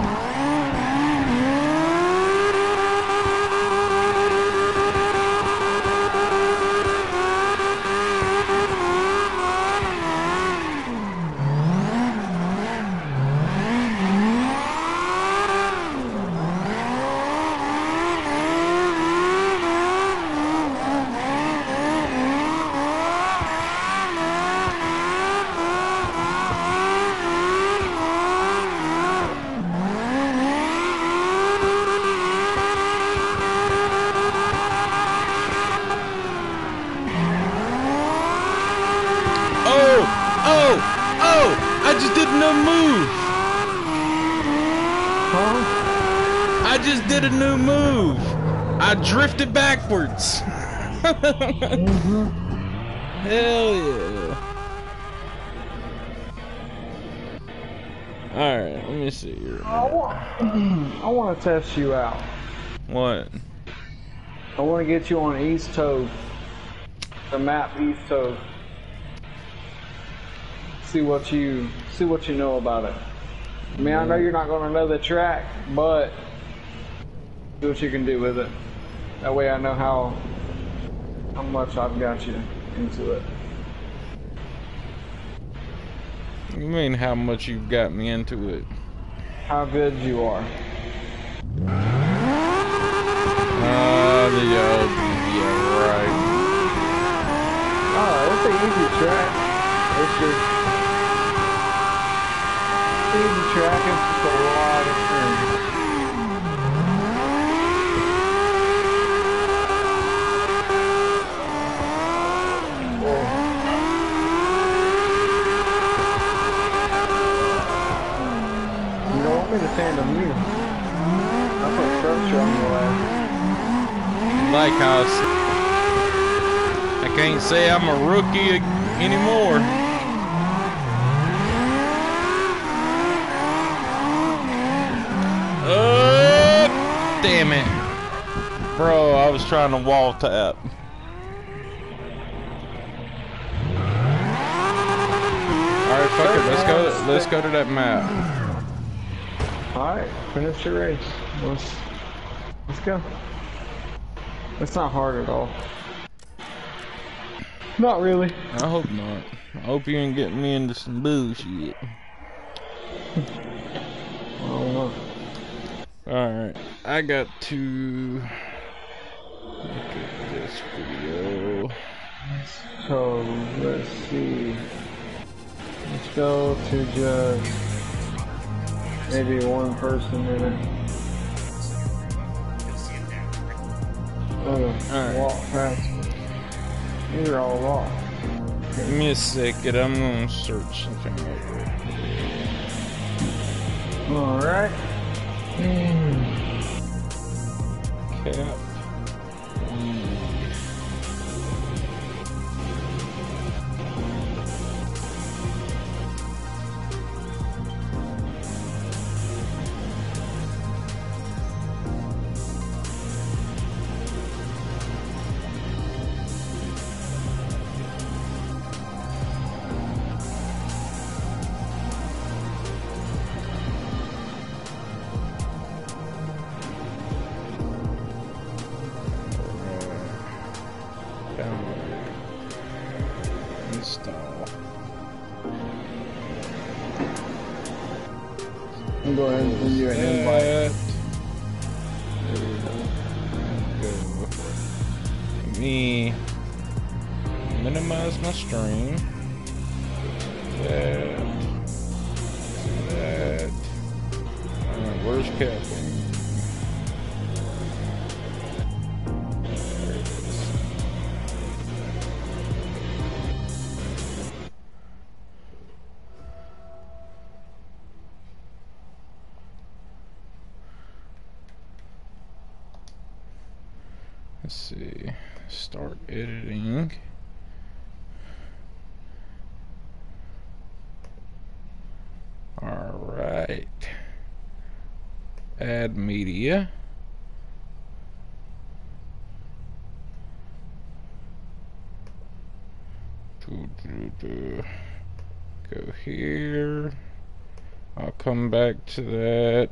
I just did no move. Huh? I just did a new move. I drifted backwards. Hell yeah. Alright, let me see here. I want to test you out. What? I want to get you on East Toe. The map East Toe. See what you know about it. I mean, I know you're not going to know the track, but see what you can do with it. That way I know how much I've got you into it. You mean how much you've got me into it? How good you are. Yeah, right. Oh, it's an easy track. It's just easy track. It's just a lot of turns. Whoa. You don't want me to tandem you. I put pressure on your ass. Like how I can't say I'm a rookie anymore. Damn it. Bro, I was trying to wall tap. Alright, fuck it. Let's go to that map. Alright, finish your race. Let's go. It's not hard at all. Not really. I hope not. I hope you ain't getting me into some bullshit. I don't know. Alright, I got to look at this video. So, let's see. Let's go to just maybe one person in it. Alright. Walk past. These are all lost. Give me a second, I'm gonna search something over. Alright. Cap. Install. I'm going to send you an invite. Go. Let me minimize my stream. That. Where's Kevin? There it is. Let's see. Start editing. All right. Add media. Go here. I'll come back to that.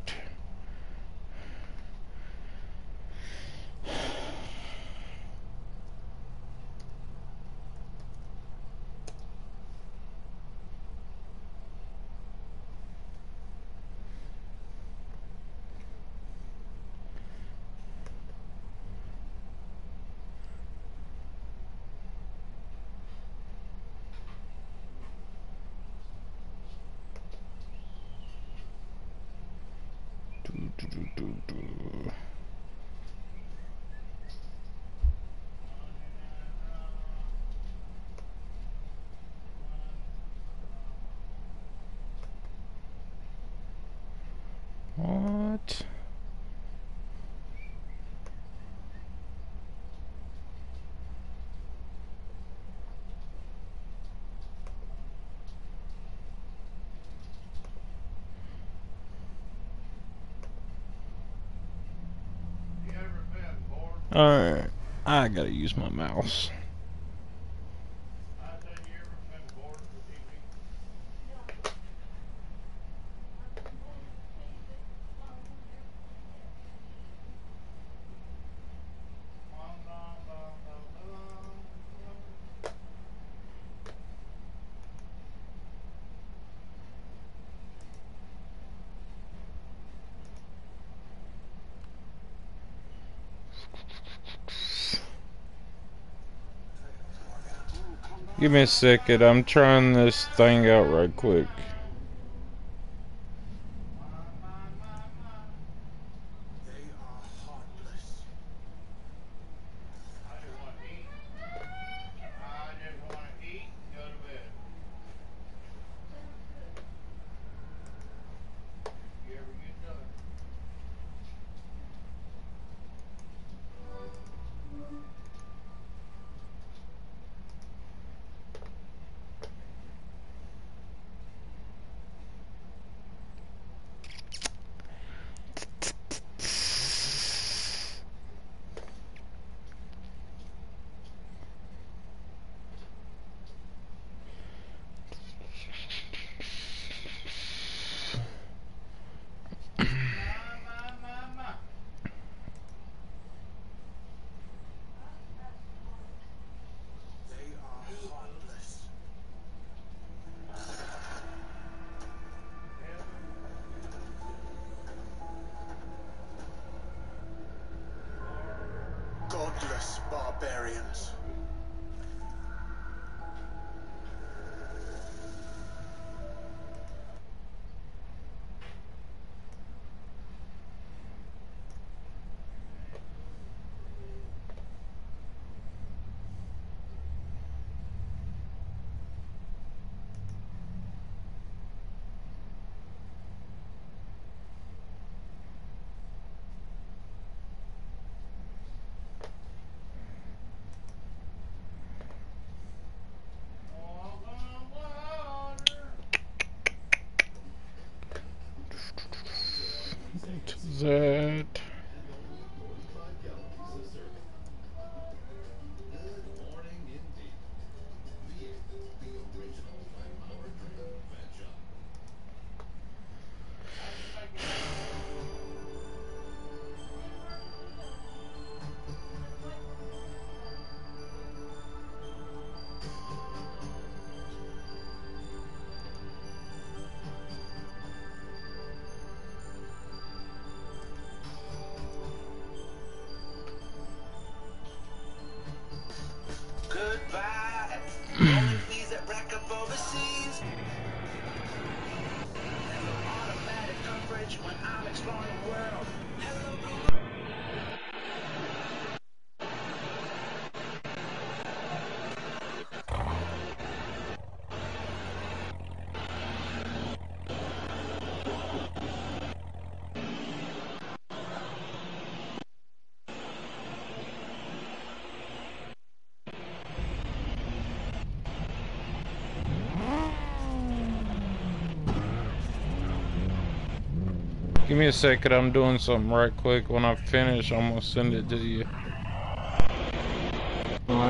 What? Alright, I gotta use my mouse. Give me a second. I'm trying this thing out right quick. Godless barbarians. That. Goodbye. Only please that rack up overseas. Automatic coverage when I'm exploring the world. Hello, Google. Give me a second. I'm doing something right quick. When I finish, I'm gonna send it to you. Alright.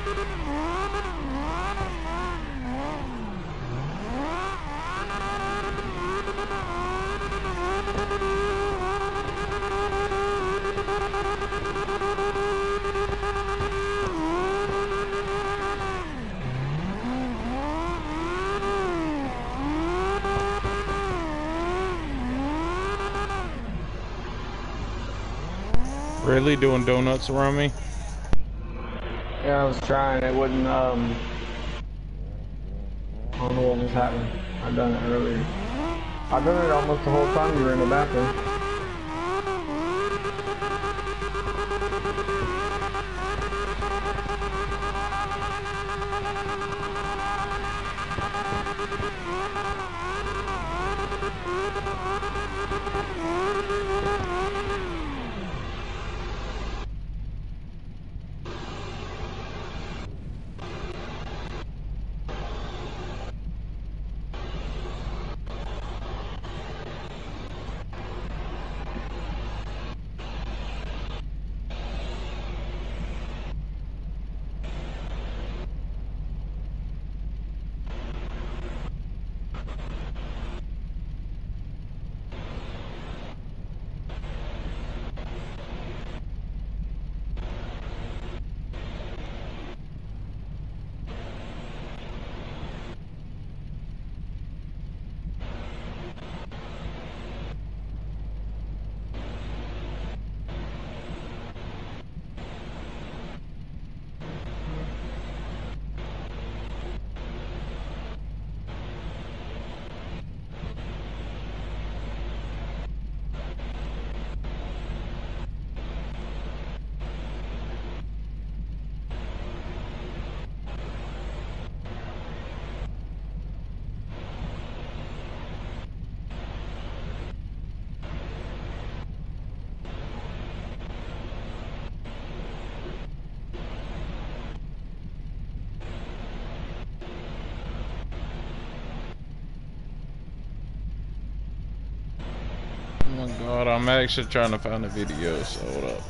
Really doing donuts around me? Yeah, I was trying. It wouldn't. I don't know what was happening. I done it earlier. I done it almost the whole time you were in the bathroom. Oh my god, I'm actually trying to find a video, so hold up.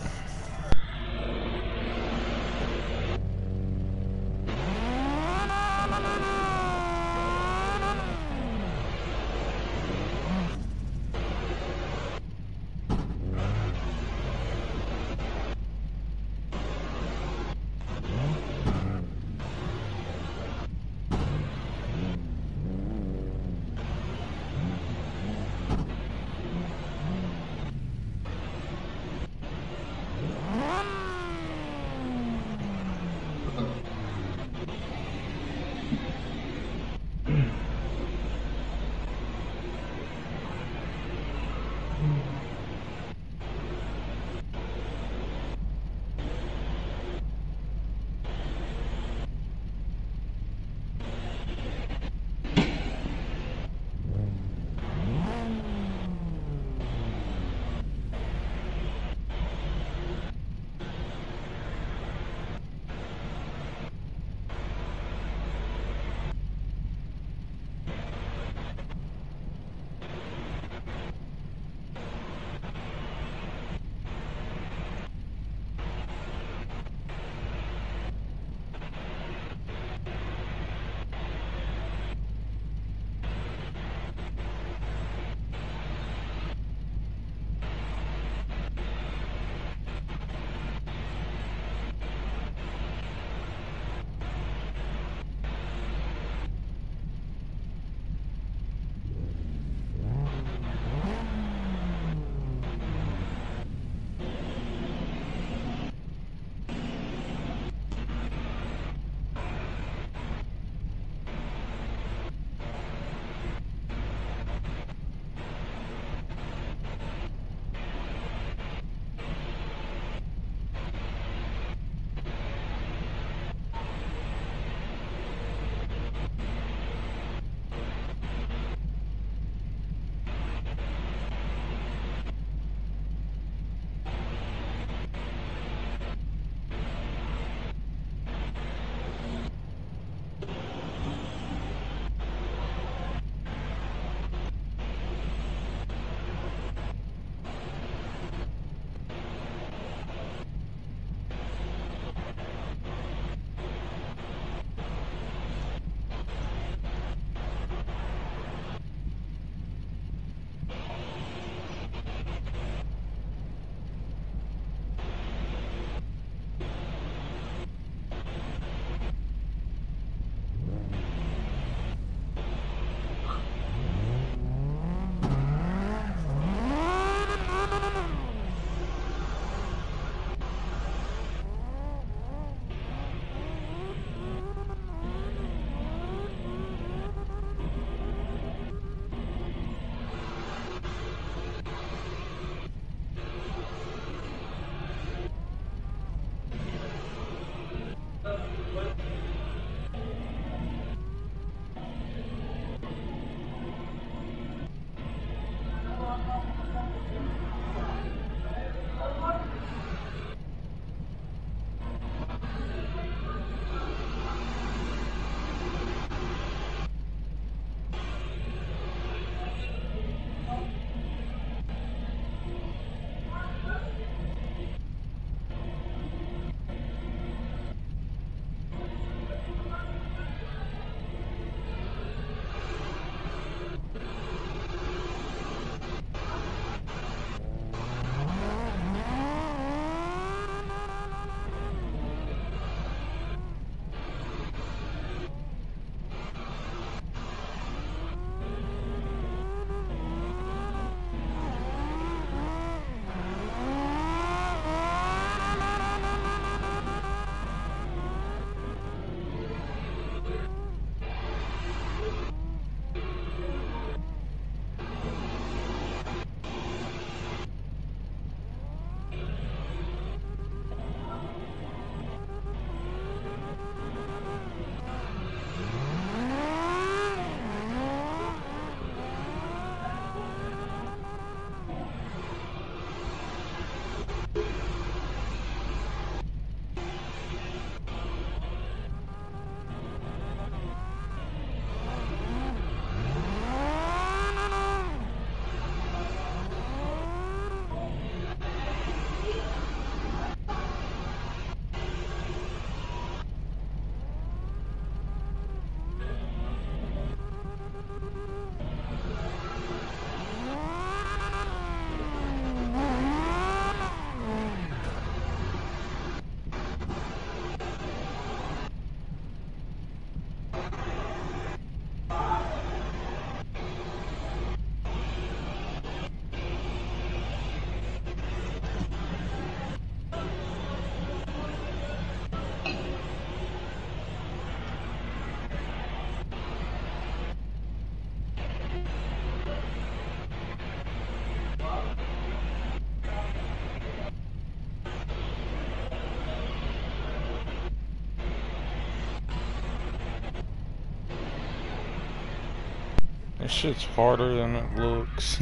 This shit's harder than it looks.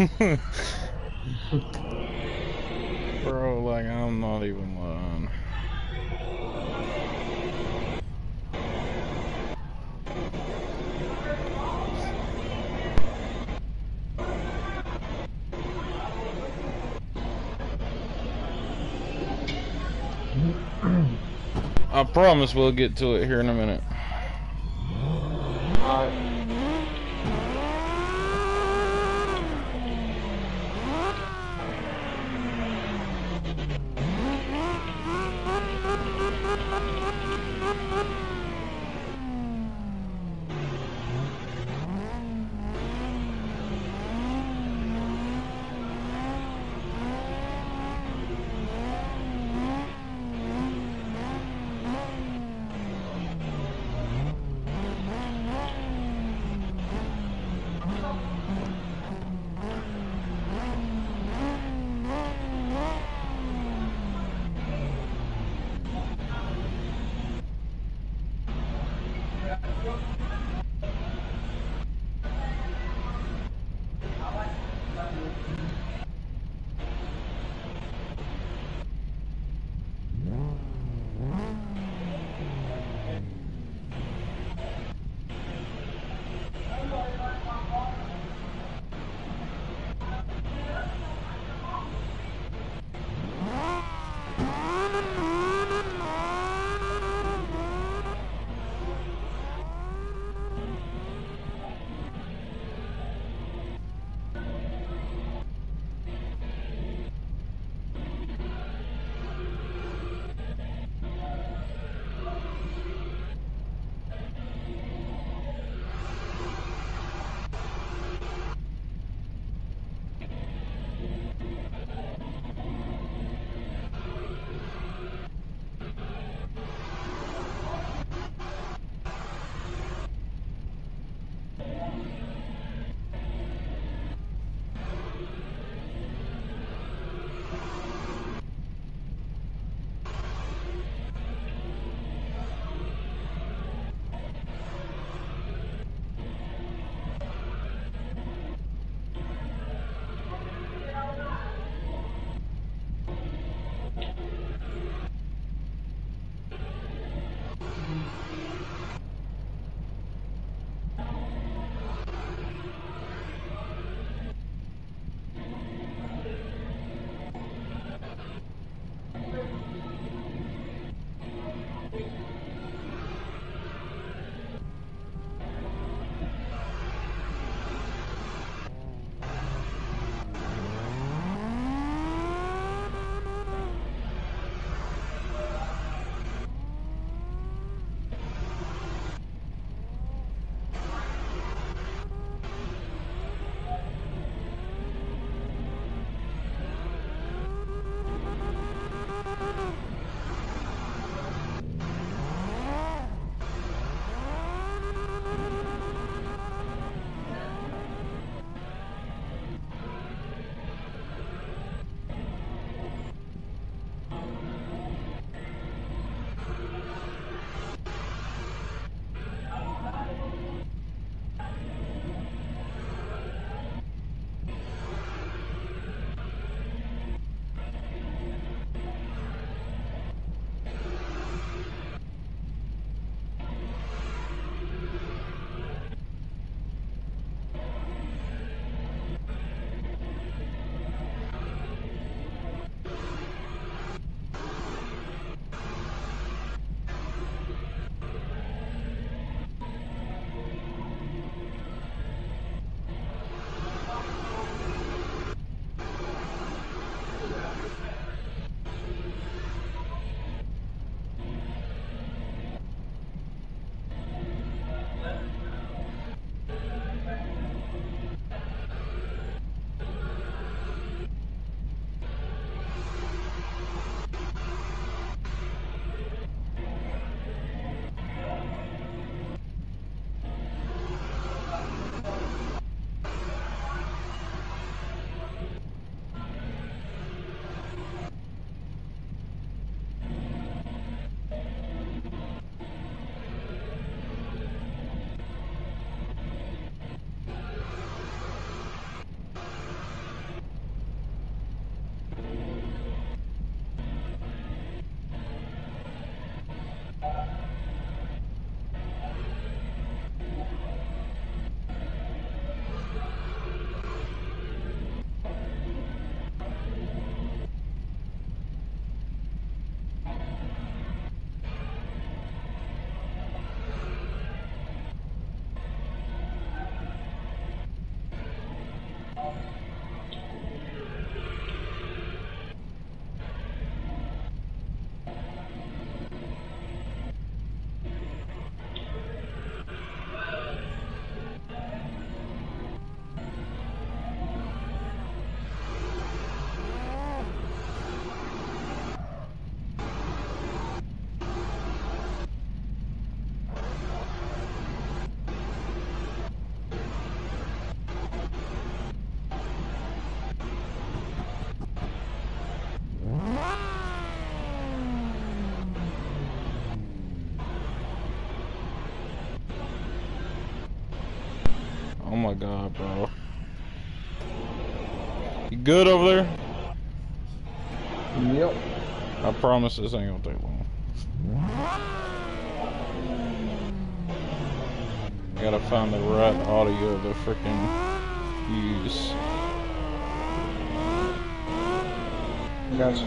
Bro, like, I'm not even lying. I promise we'll get to it here in a minute. Alright. Oh my god, bro. You good over there? Yep. I promise this ain't gonna take long. Gotta find the right audio to freaking use. Gotcha.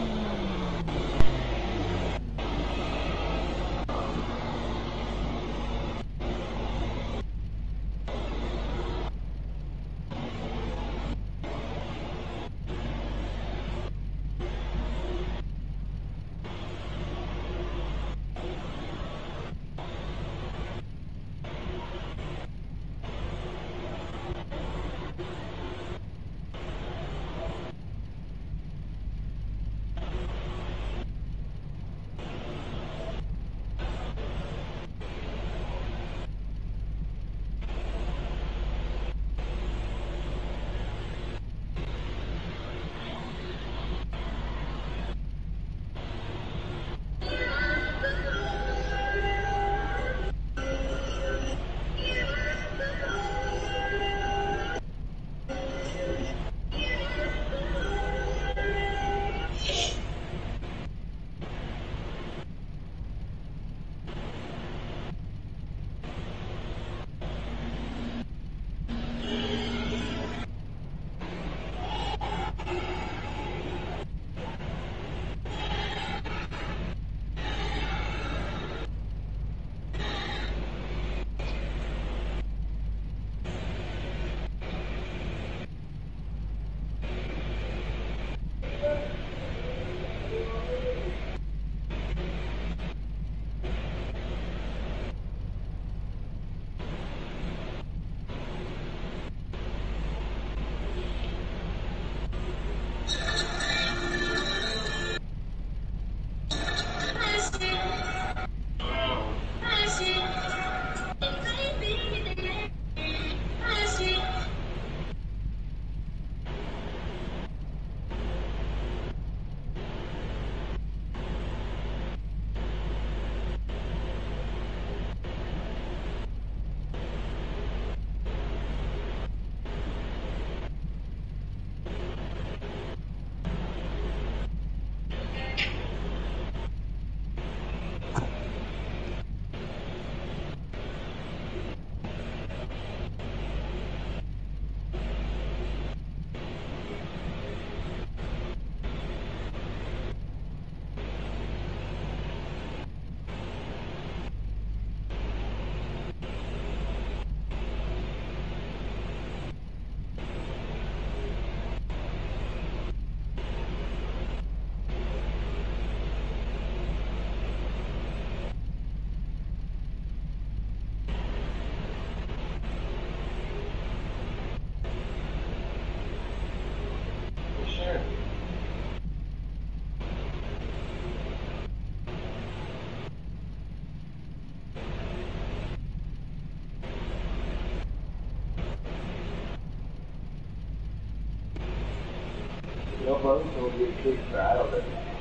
Your brother's gonna get kicked out of it.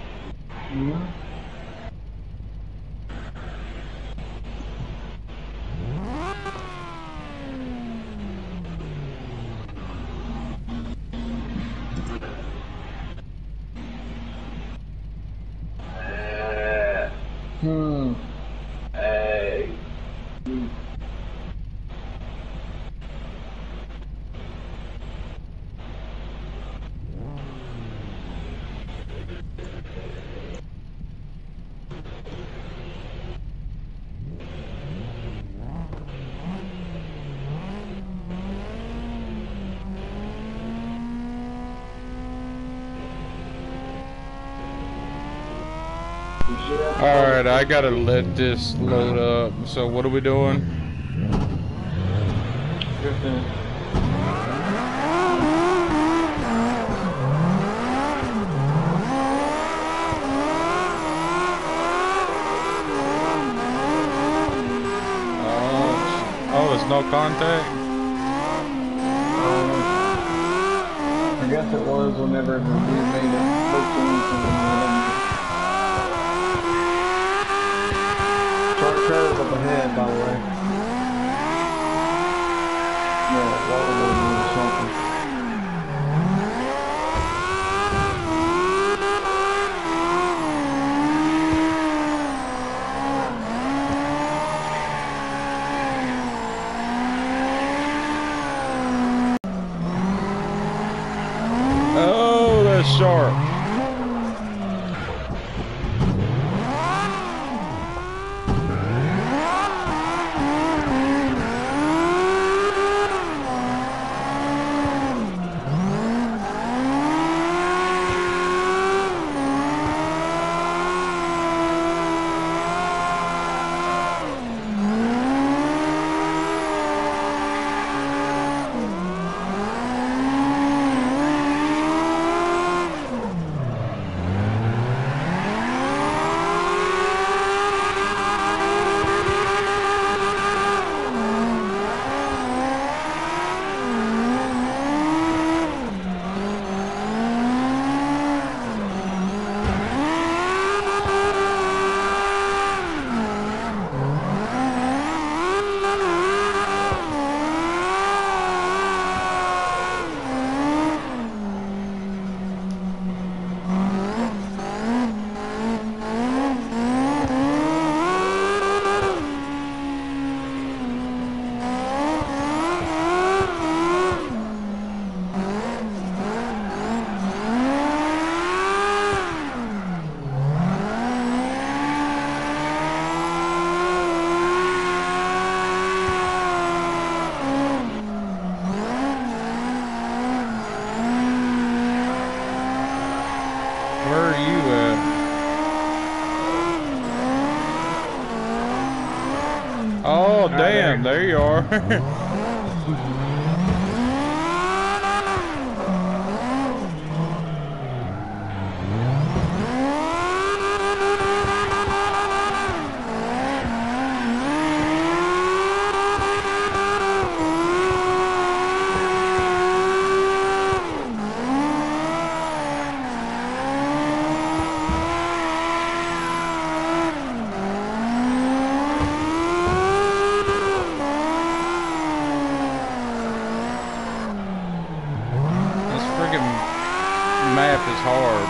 Mm-hmm. Hey. Alright, I gotta let this load up. So what are we doing? Drifting. Oh, it's no contact? I guess it was whenever we made it. Short curve up ahead, by the way. No, watermelon or something. Oh, that's sharp. Where are you at? Oh, damn, there you are. This friggin' map is hard.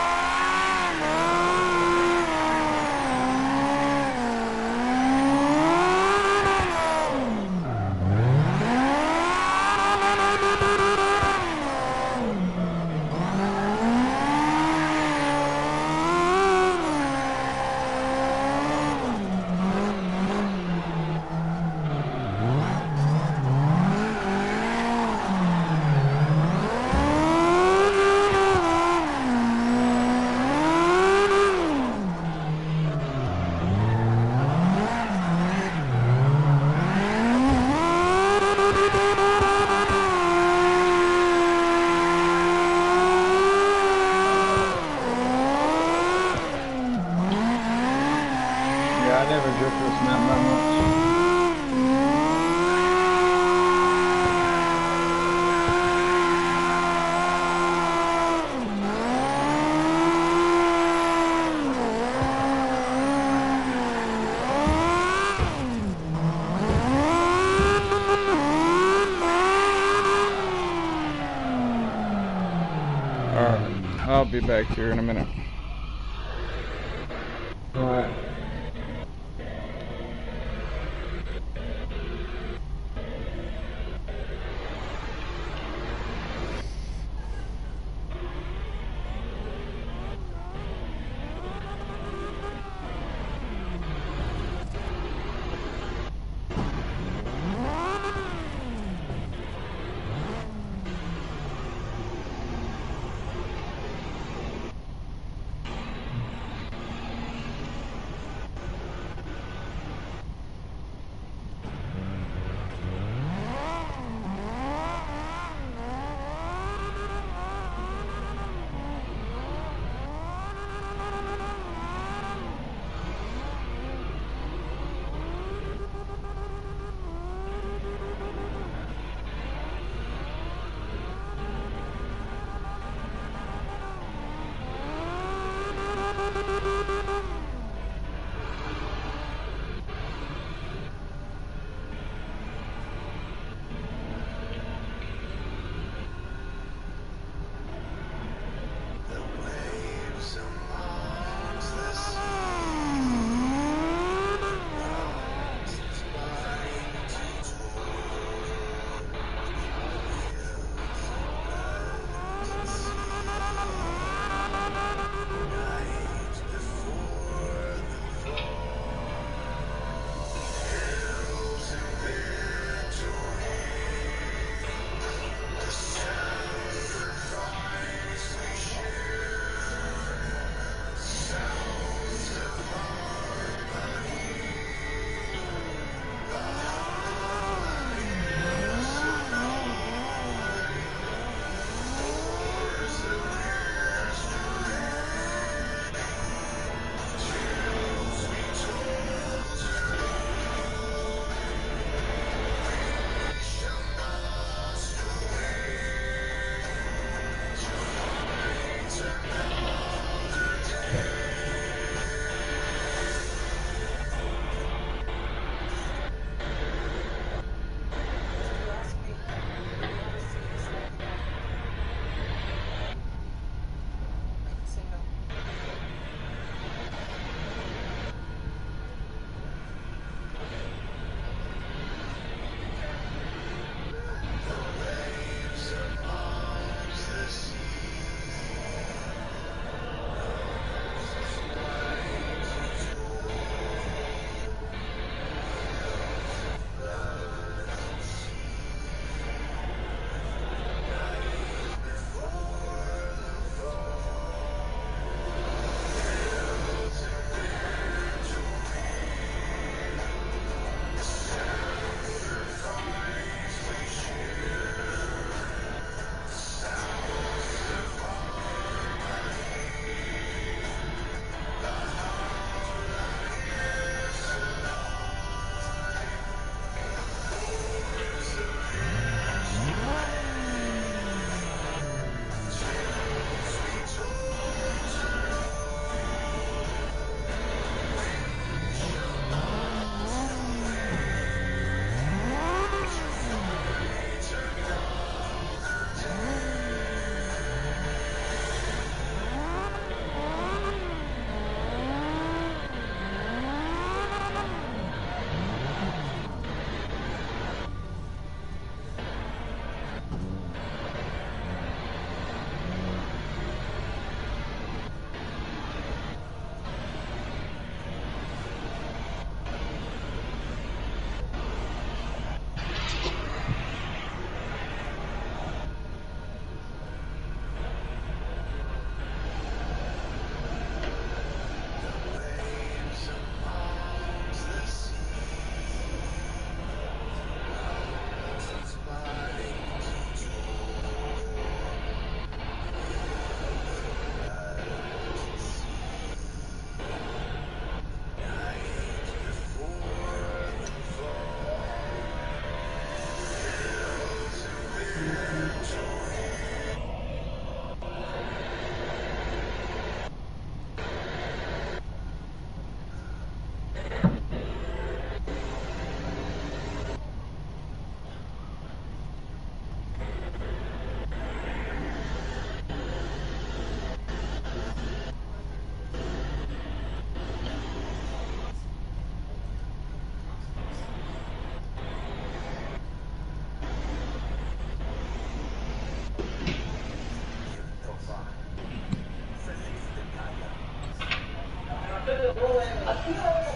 Yeah, I never drift this map that much. Alright, I'll be back here in a minute. Alright.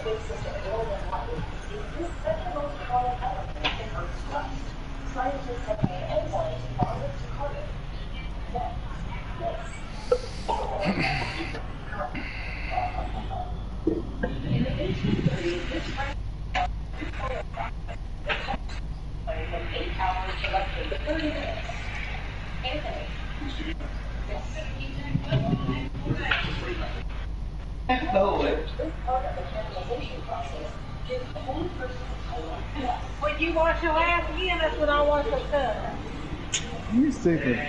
When you wash your ass again, that's when I wash the cup. You stupid.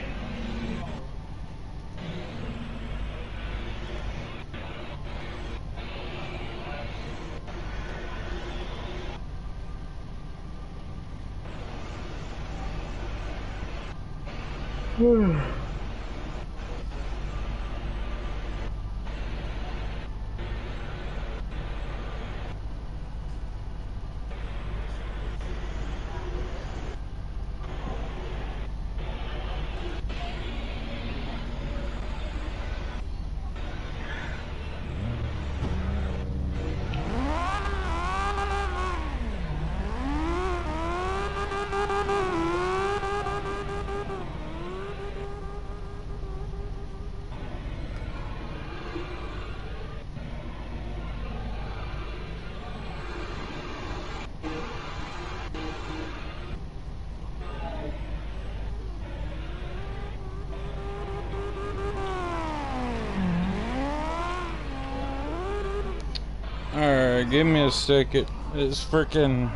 Alright, give me a second. It's freaking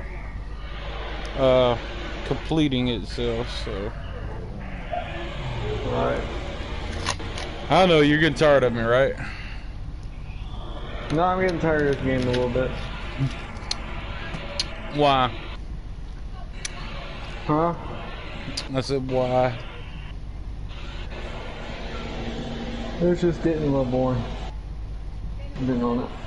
completing itself, so. Alright. I know you're getting tired of me, right? No, I'm getting tired of this game a little bit. Why? Huh? I said why? It's just getting a little boring. I've been on it.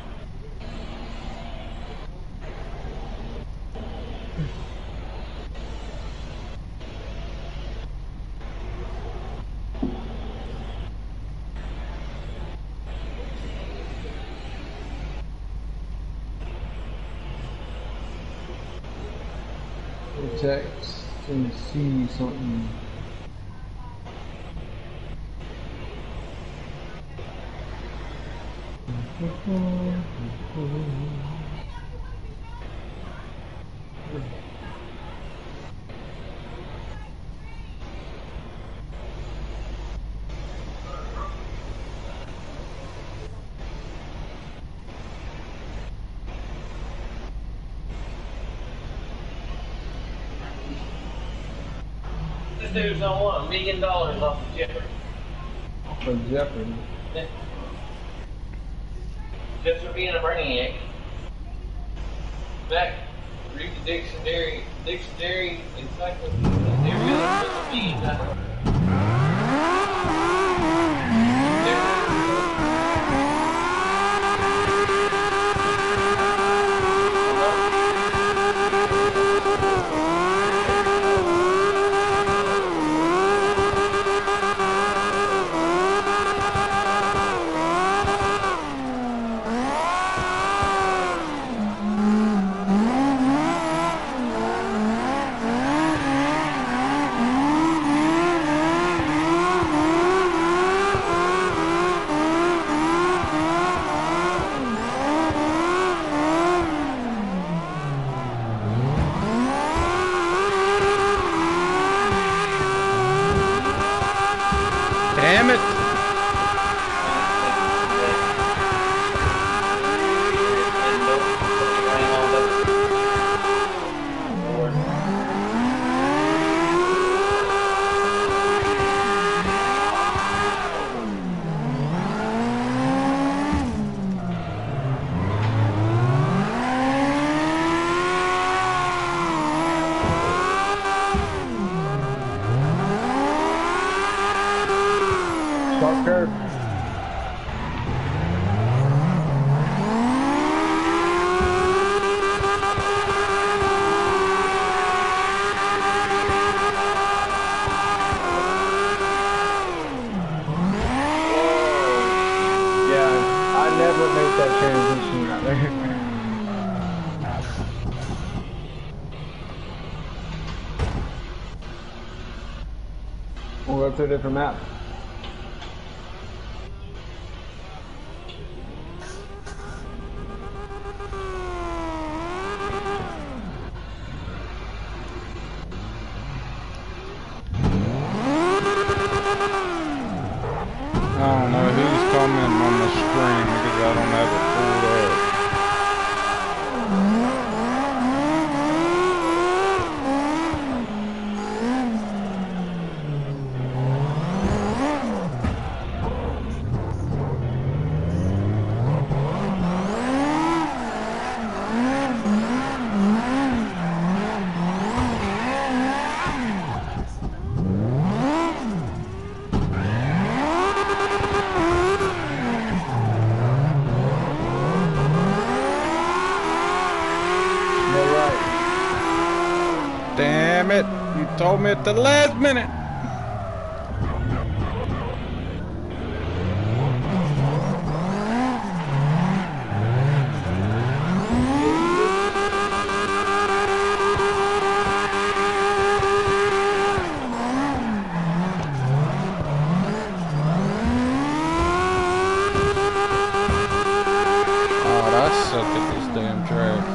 Text and see something. This dude's on what? $1 million off of Jeopardy. For Jeopardy. Just for being a brainiac. Back, read the dictionary encyclopedia. There really was $1 million. go to a different map. I don't know who's commenting on the screen because I don't have it pulled up. Damn it! You told me at the last minute! Oh, I suck at this damn track.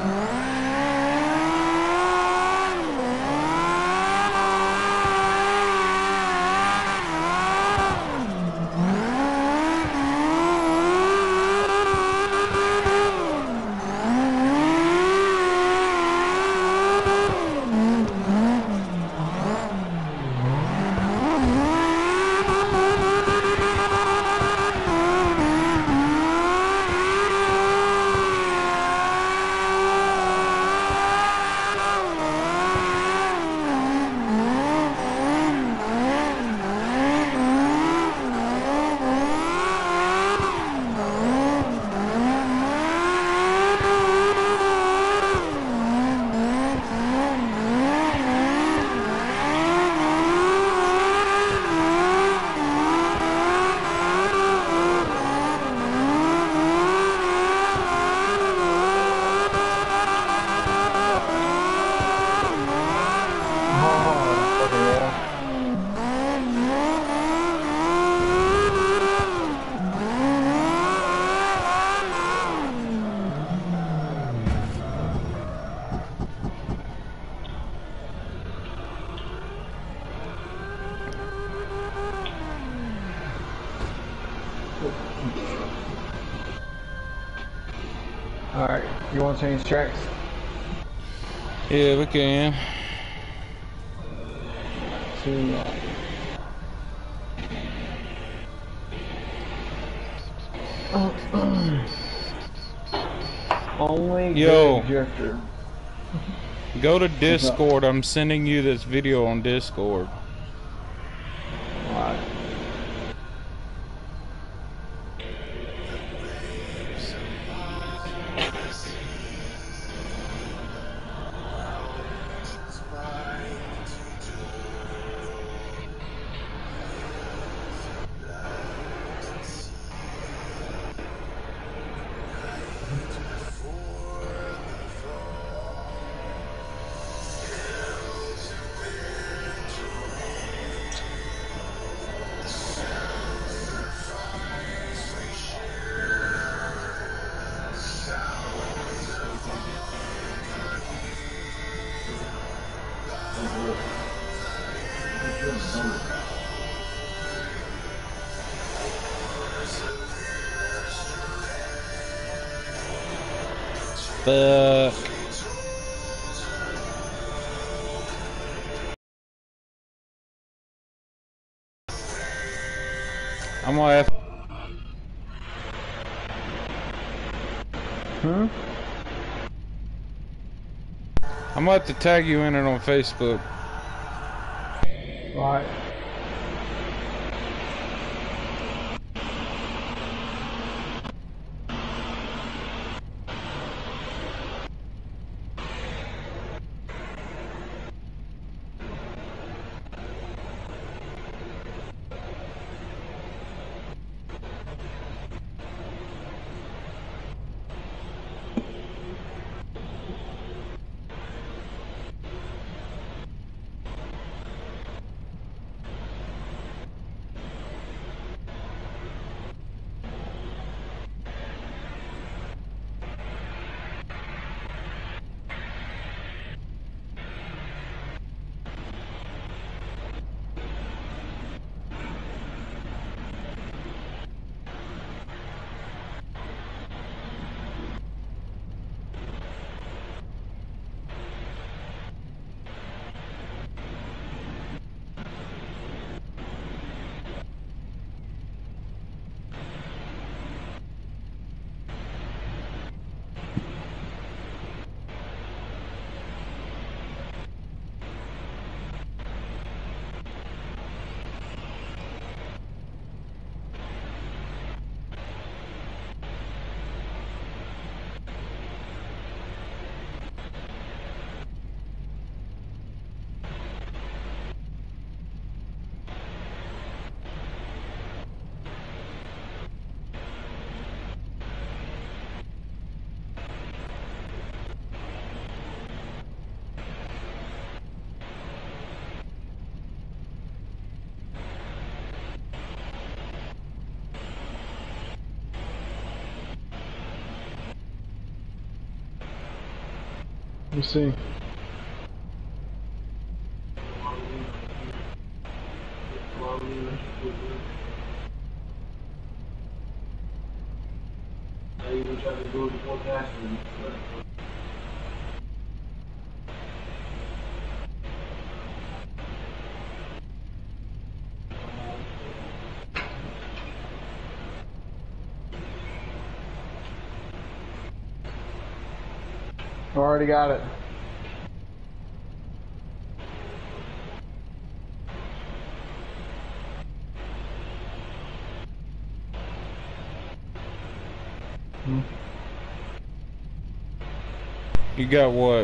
Alright, you want to change tracks? Yeah, we can. To, only Yo. good drifter. Go to Discord. I'm sending you this video on Discord. Alright. Fuck. I'm gonna have. I'm gonna have to tag you in it on Facebook. Alright. Let me see. Already got it. You got what?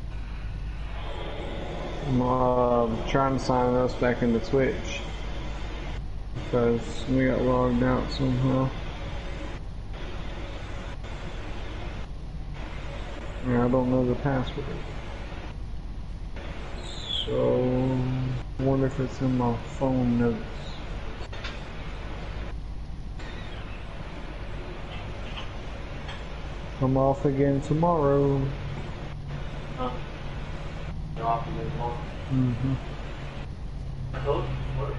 I'm trying to sign us back into Twitch because we got logged out somehow. Yeah, I don't know the password. So, I wonder if it's in my phone notes. I'm off again tomorrow. Huh? You're off again tomorrow? Mm-hmm. I told you. What?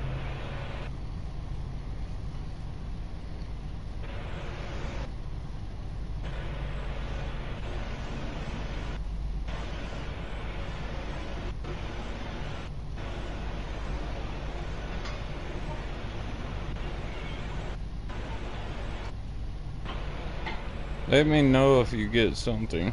Let me know if you get something.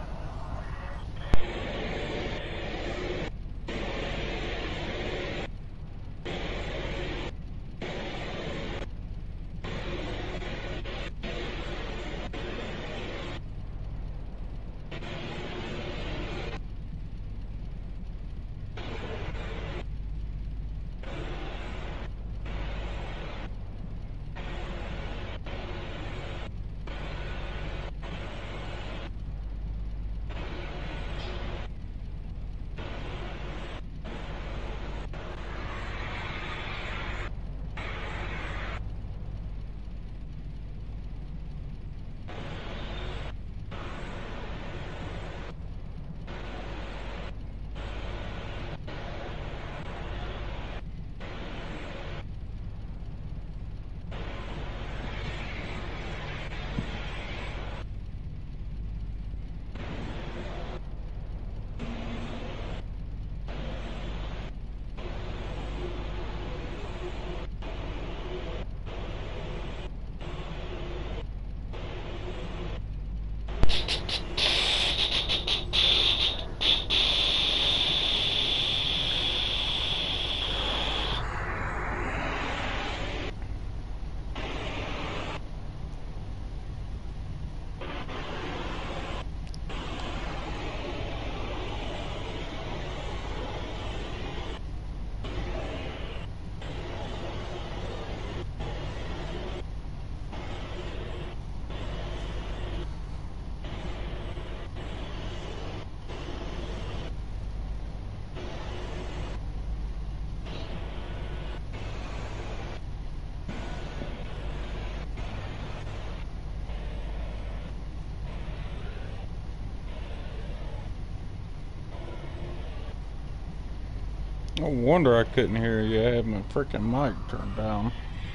No wonder I couldn't hear you. I had my freaking mic turned down.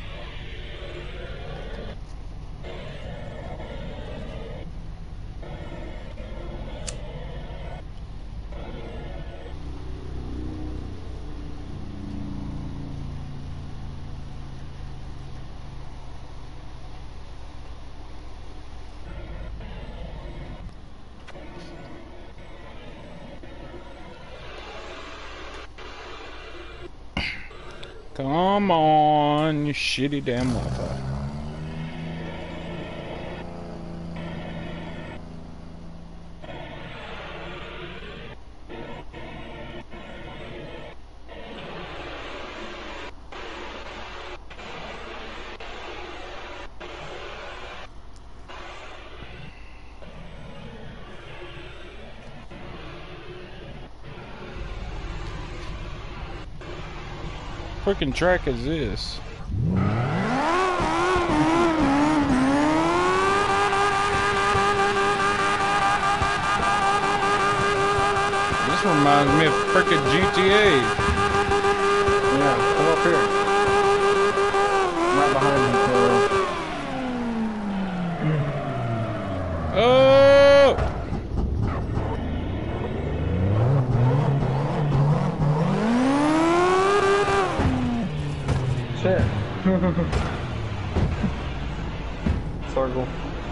Come on, you shitty damn Wi-Fi. Freaking track is this? This reminds me of frickin' GTA. Yeah, come up here. I'm right behind you, Taylor. Oh! Shit. Circle.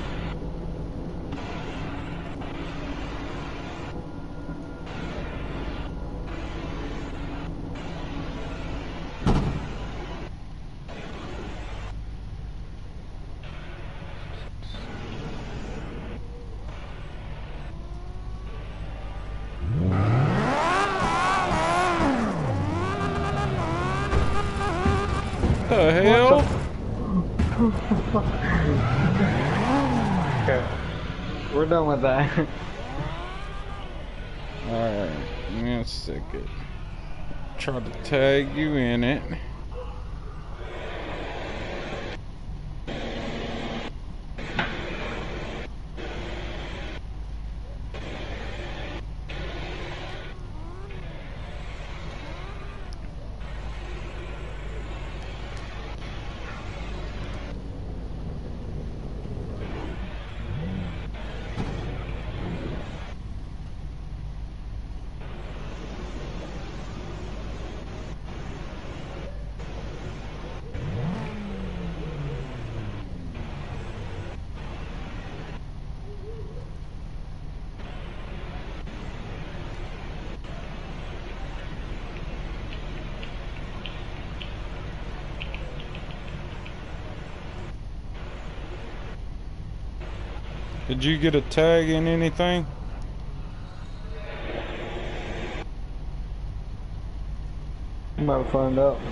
The hell? Okay. We're done with that. Alright, give me a second. Try to tag you in it. Did you get a tag in anything? I'm about to find out.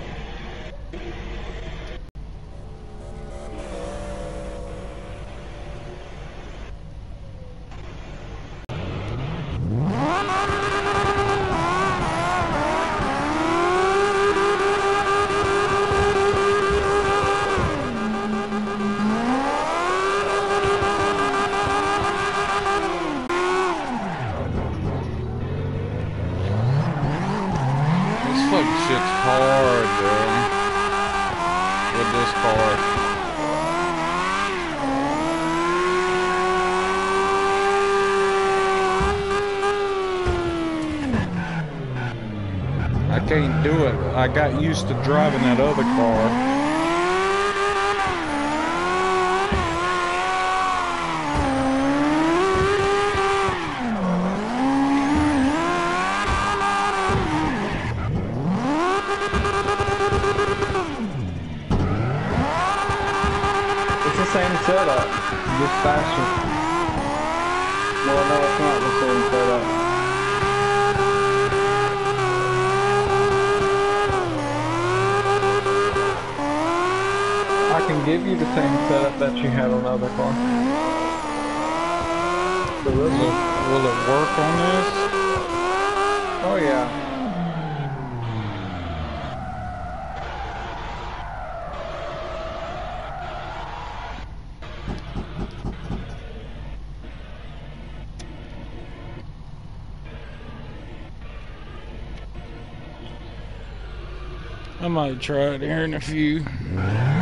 This fucking shit's hard, bro. With this car. I can't do it. I got used to driving that other car. Same setup, just faster. Well, no, it's not the same setup. I can give you the same setup that you had on the other car. Will it work on this? Oh yeah. I might try it here in a few.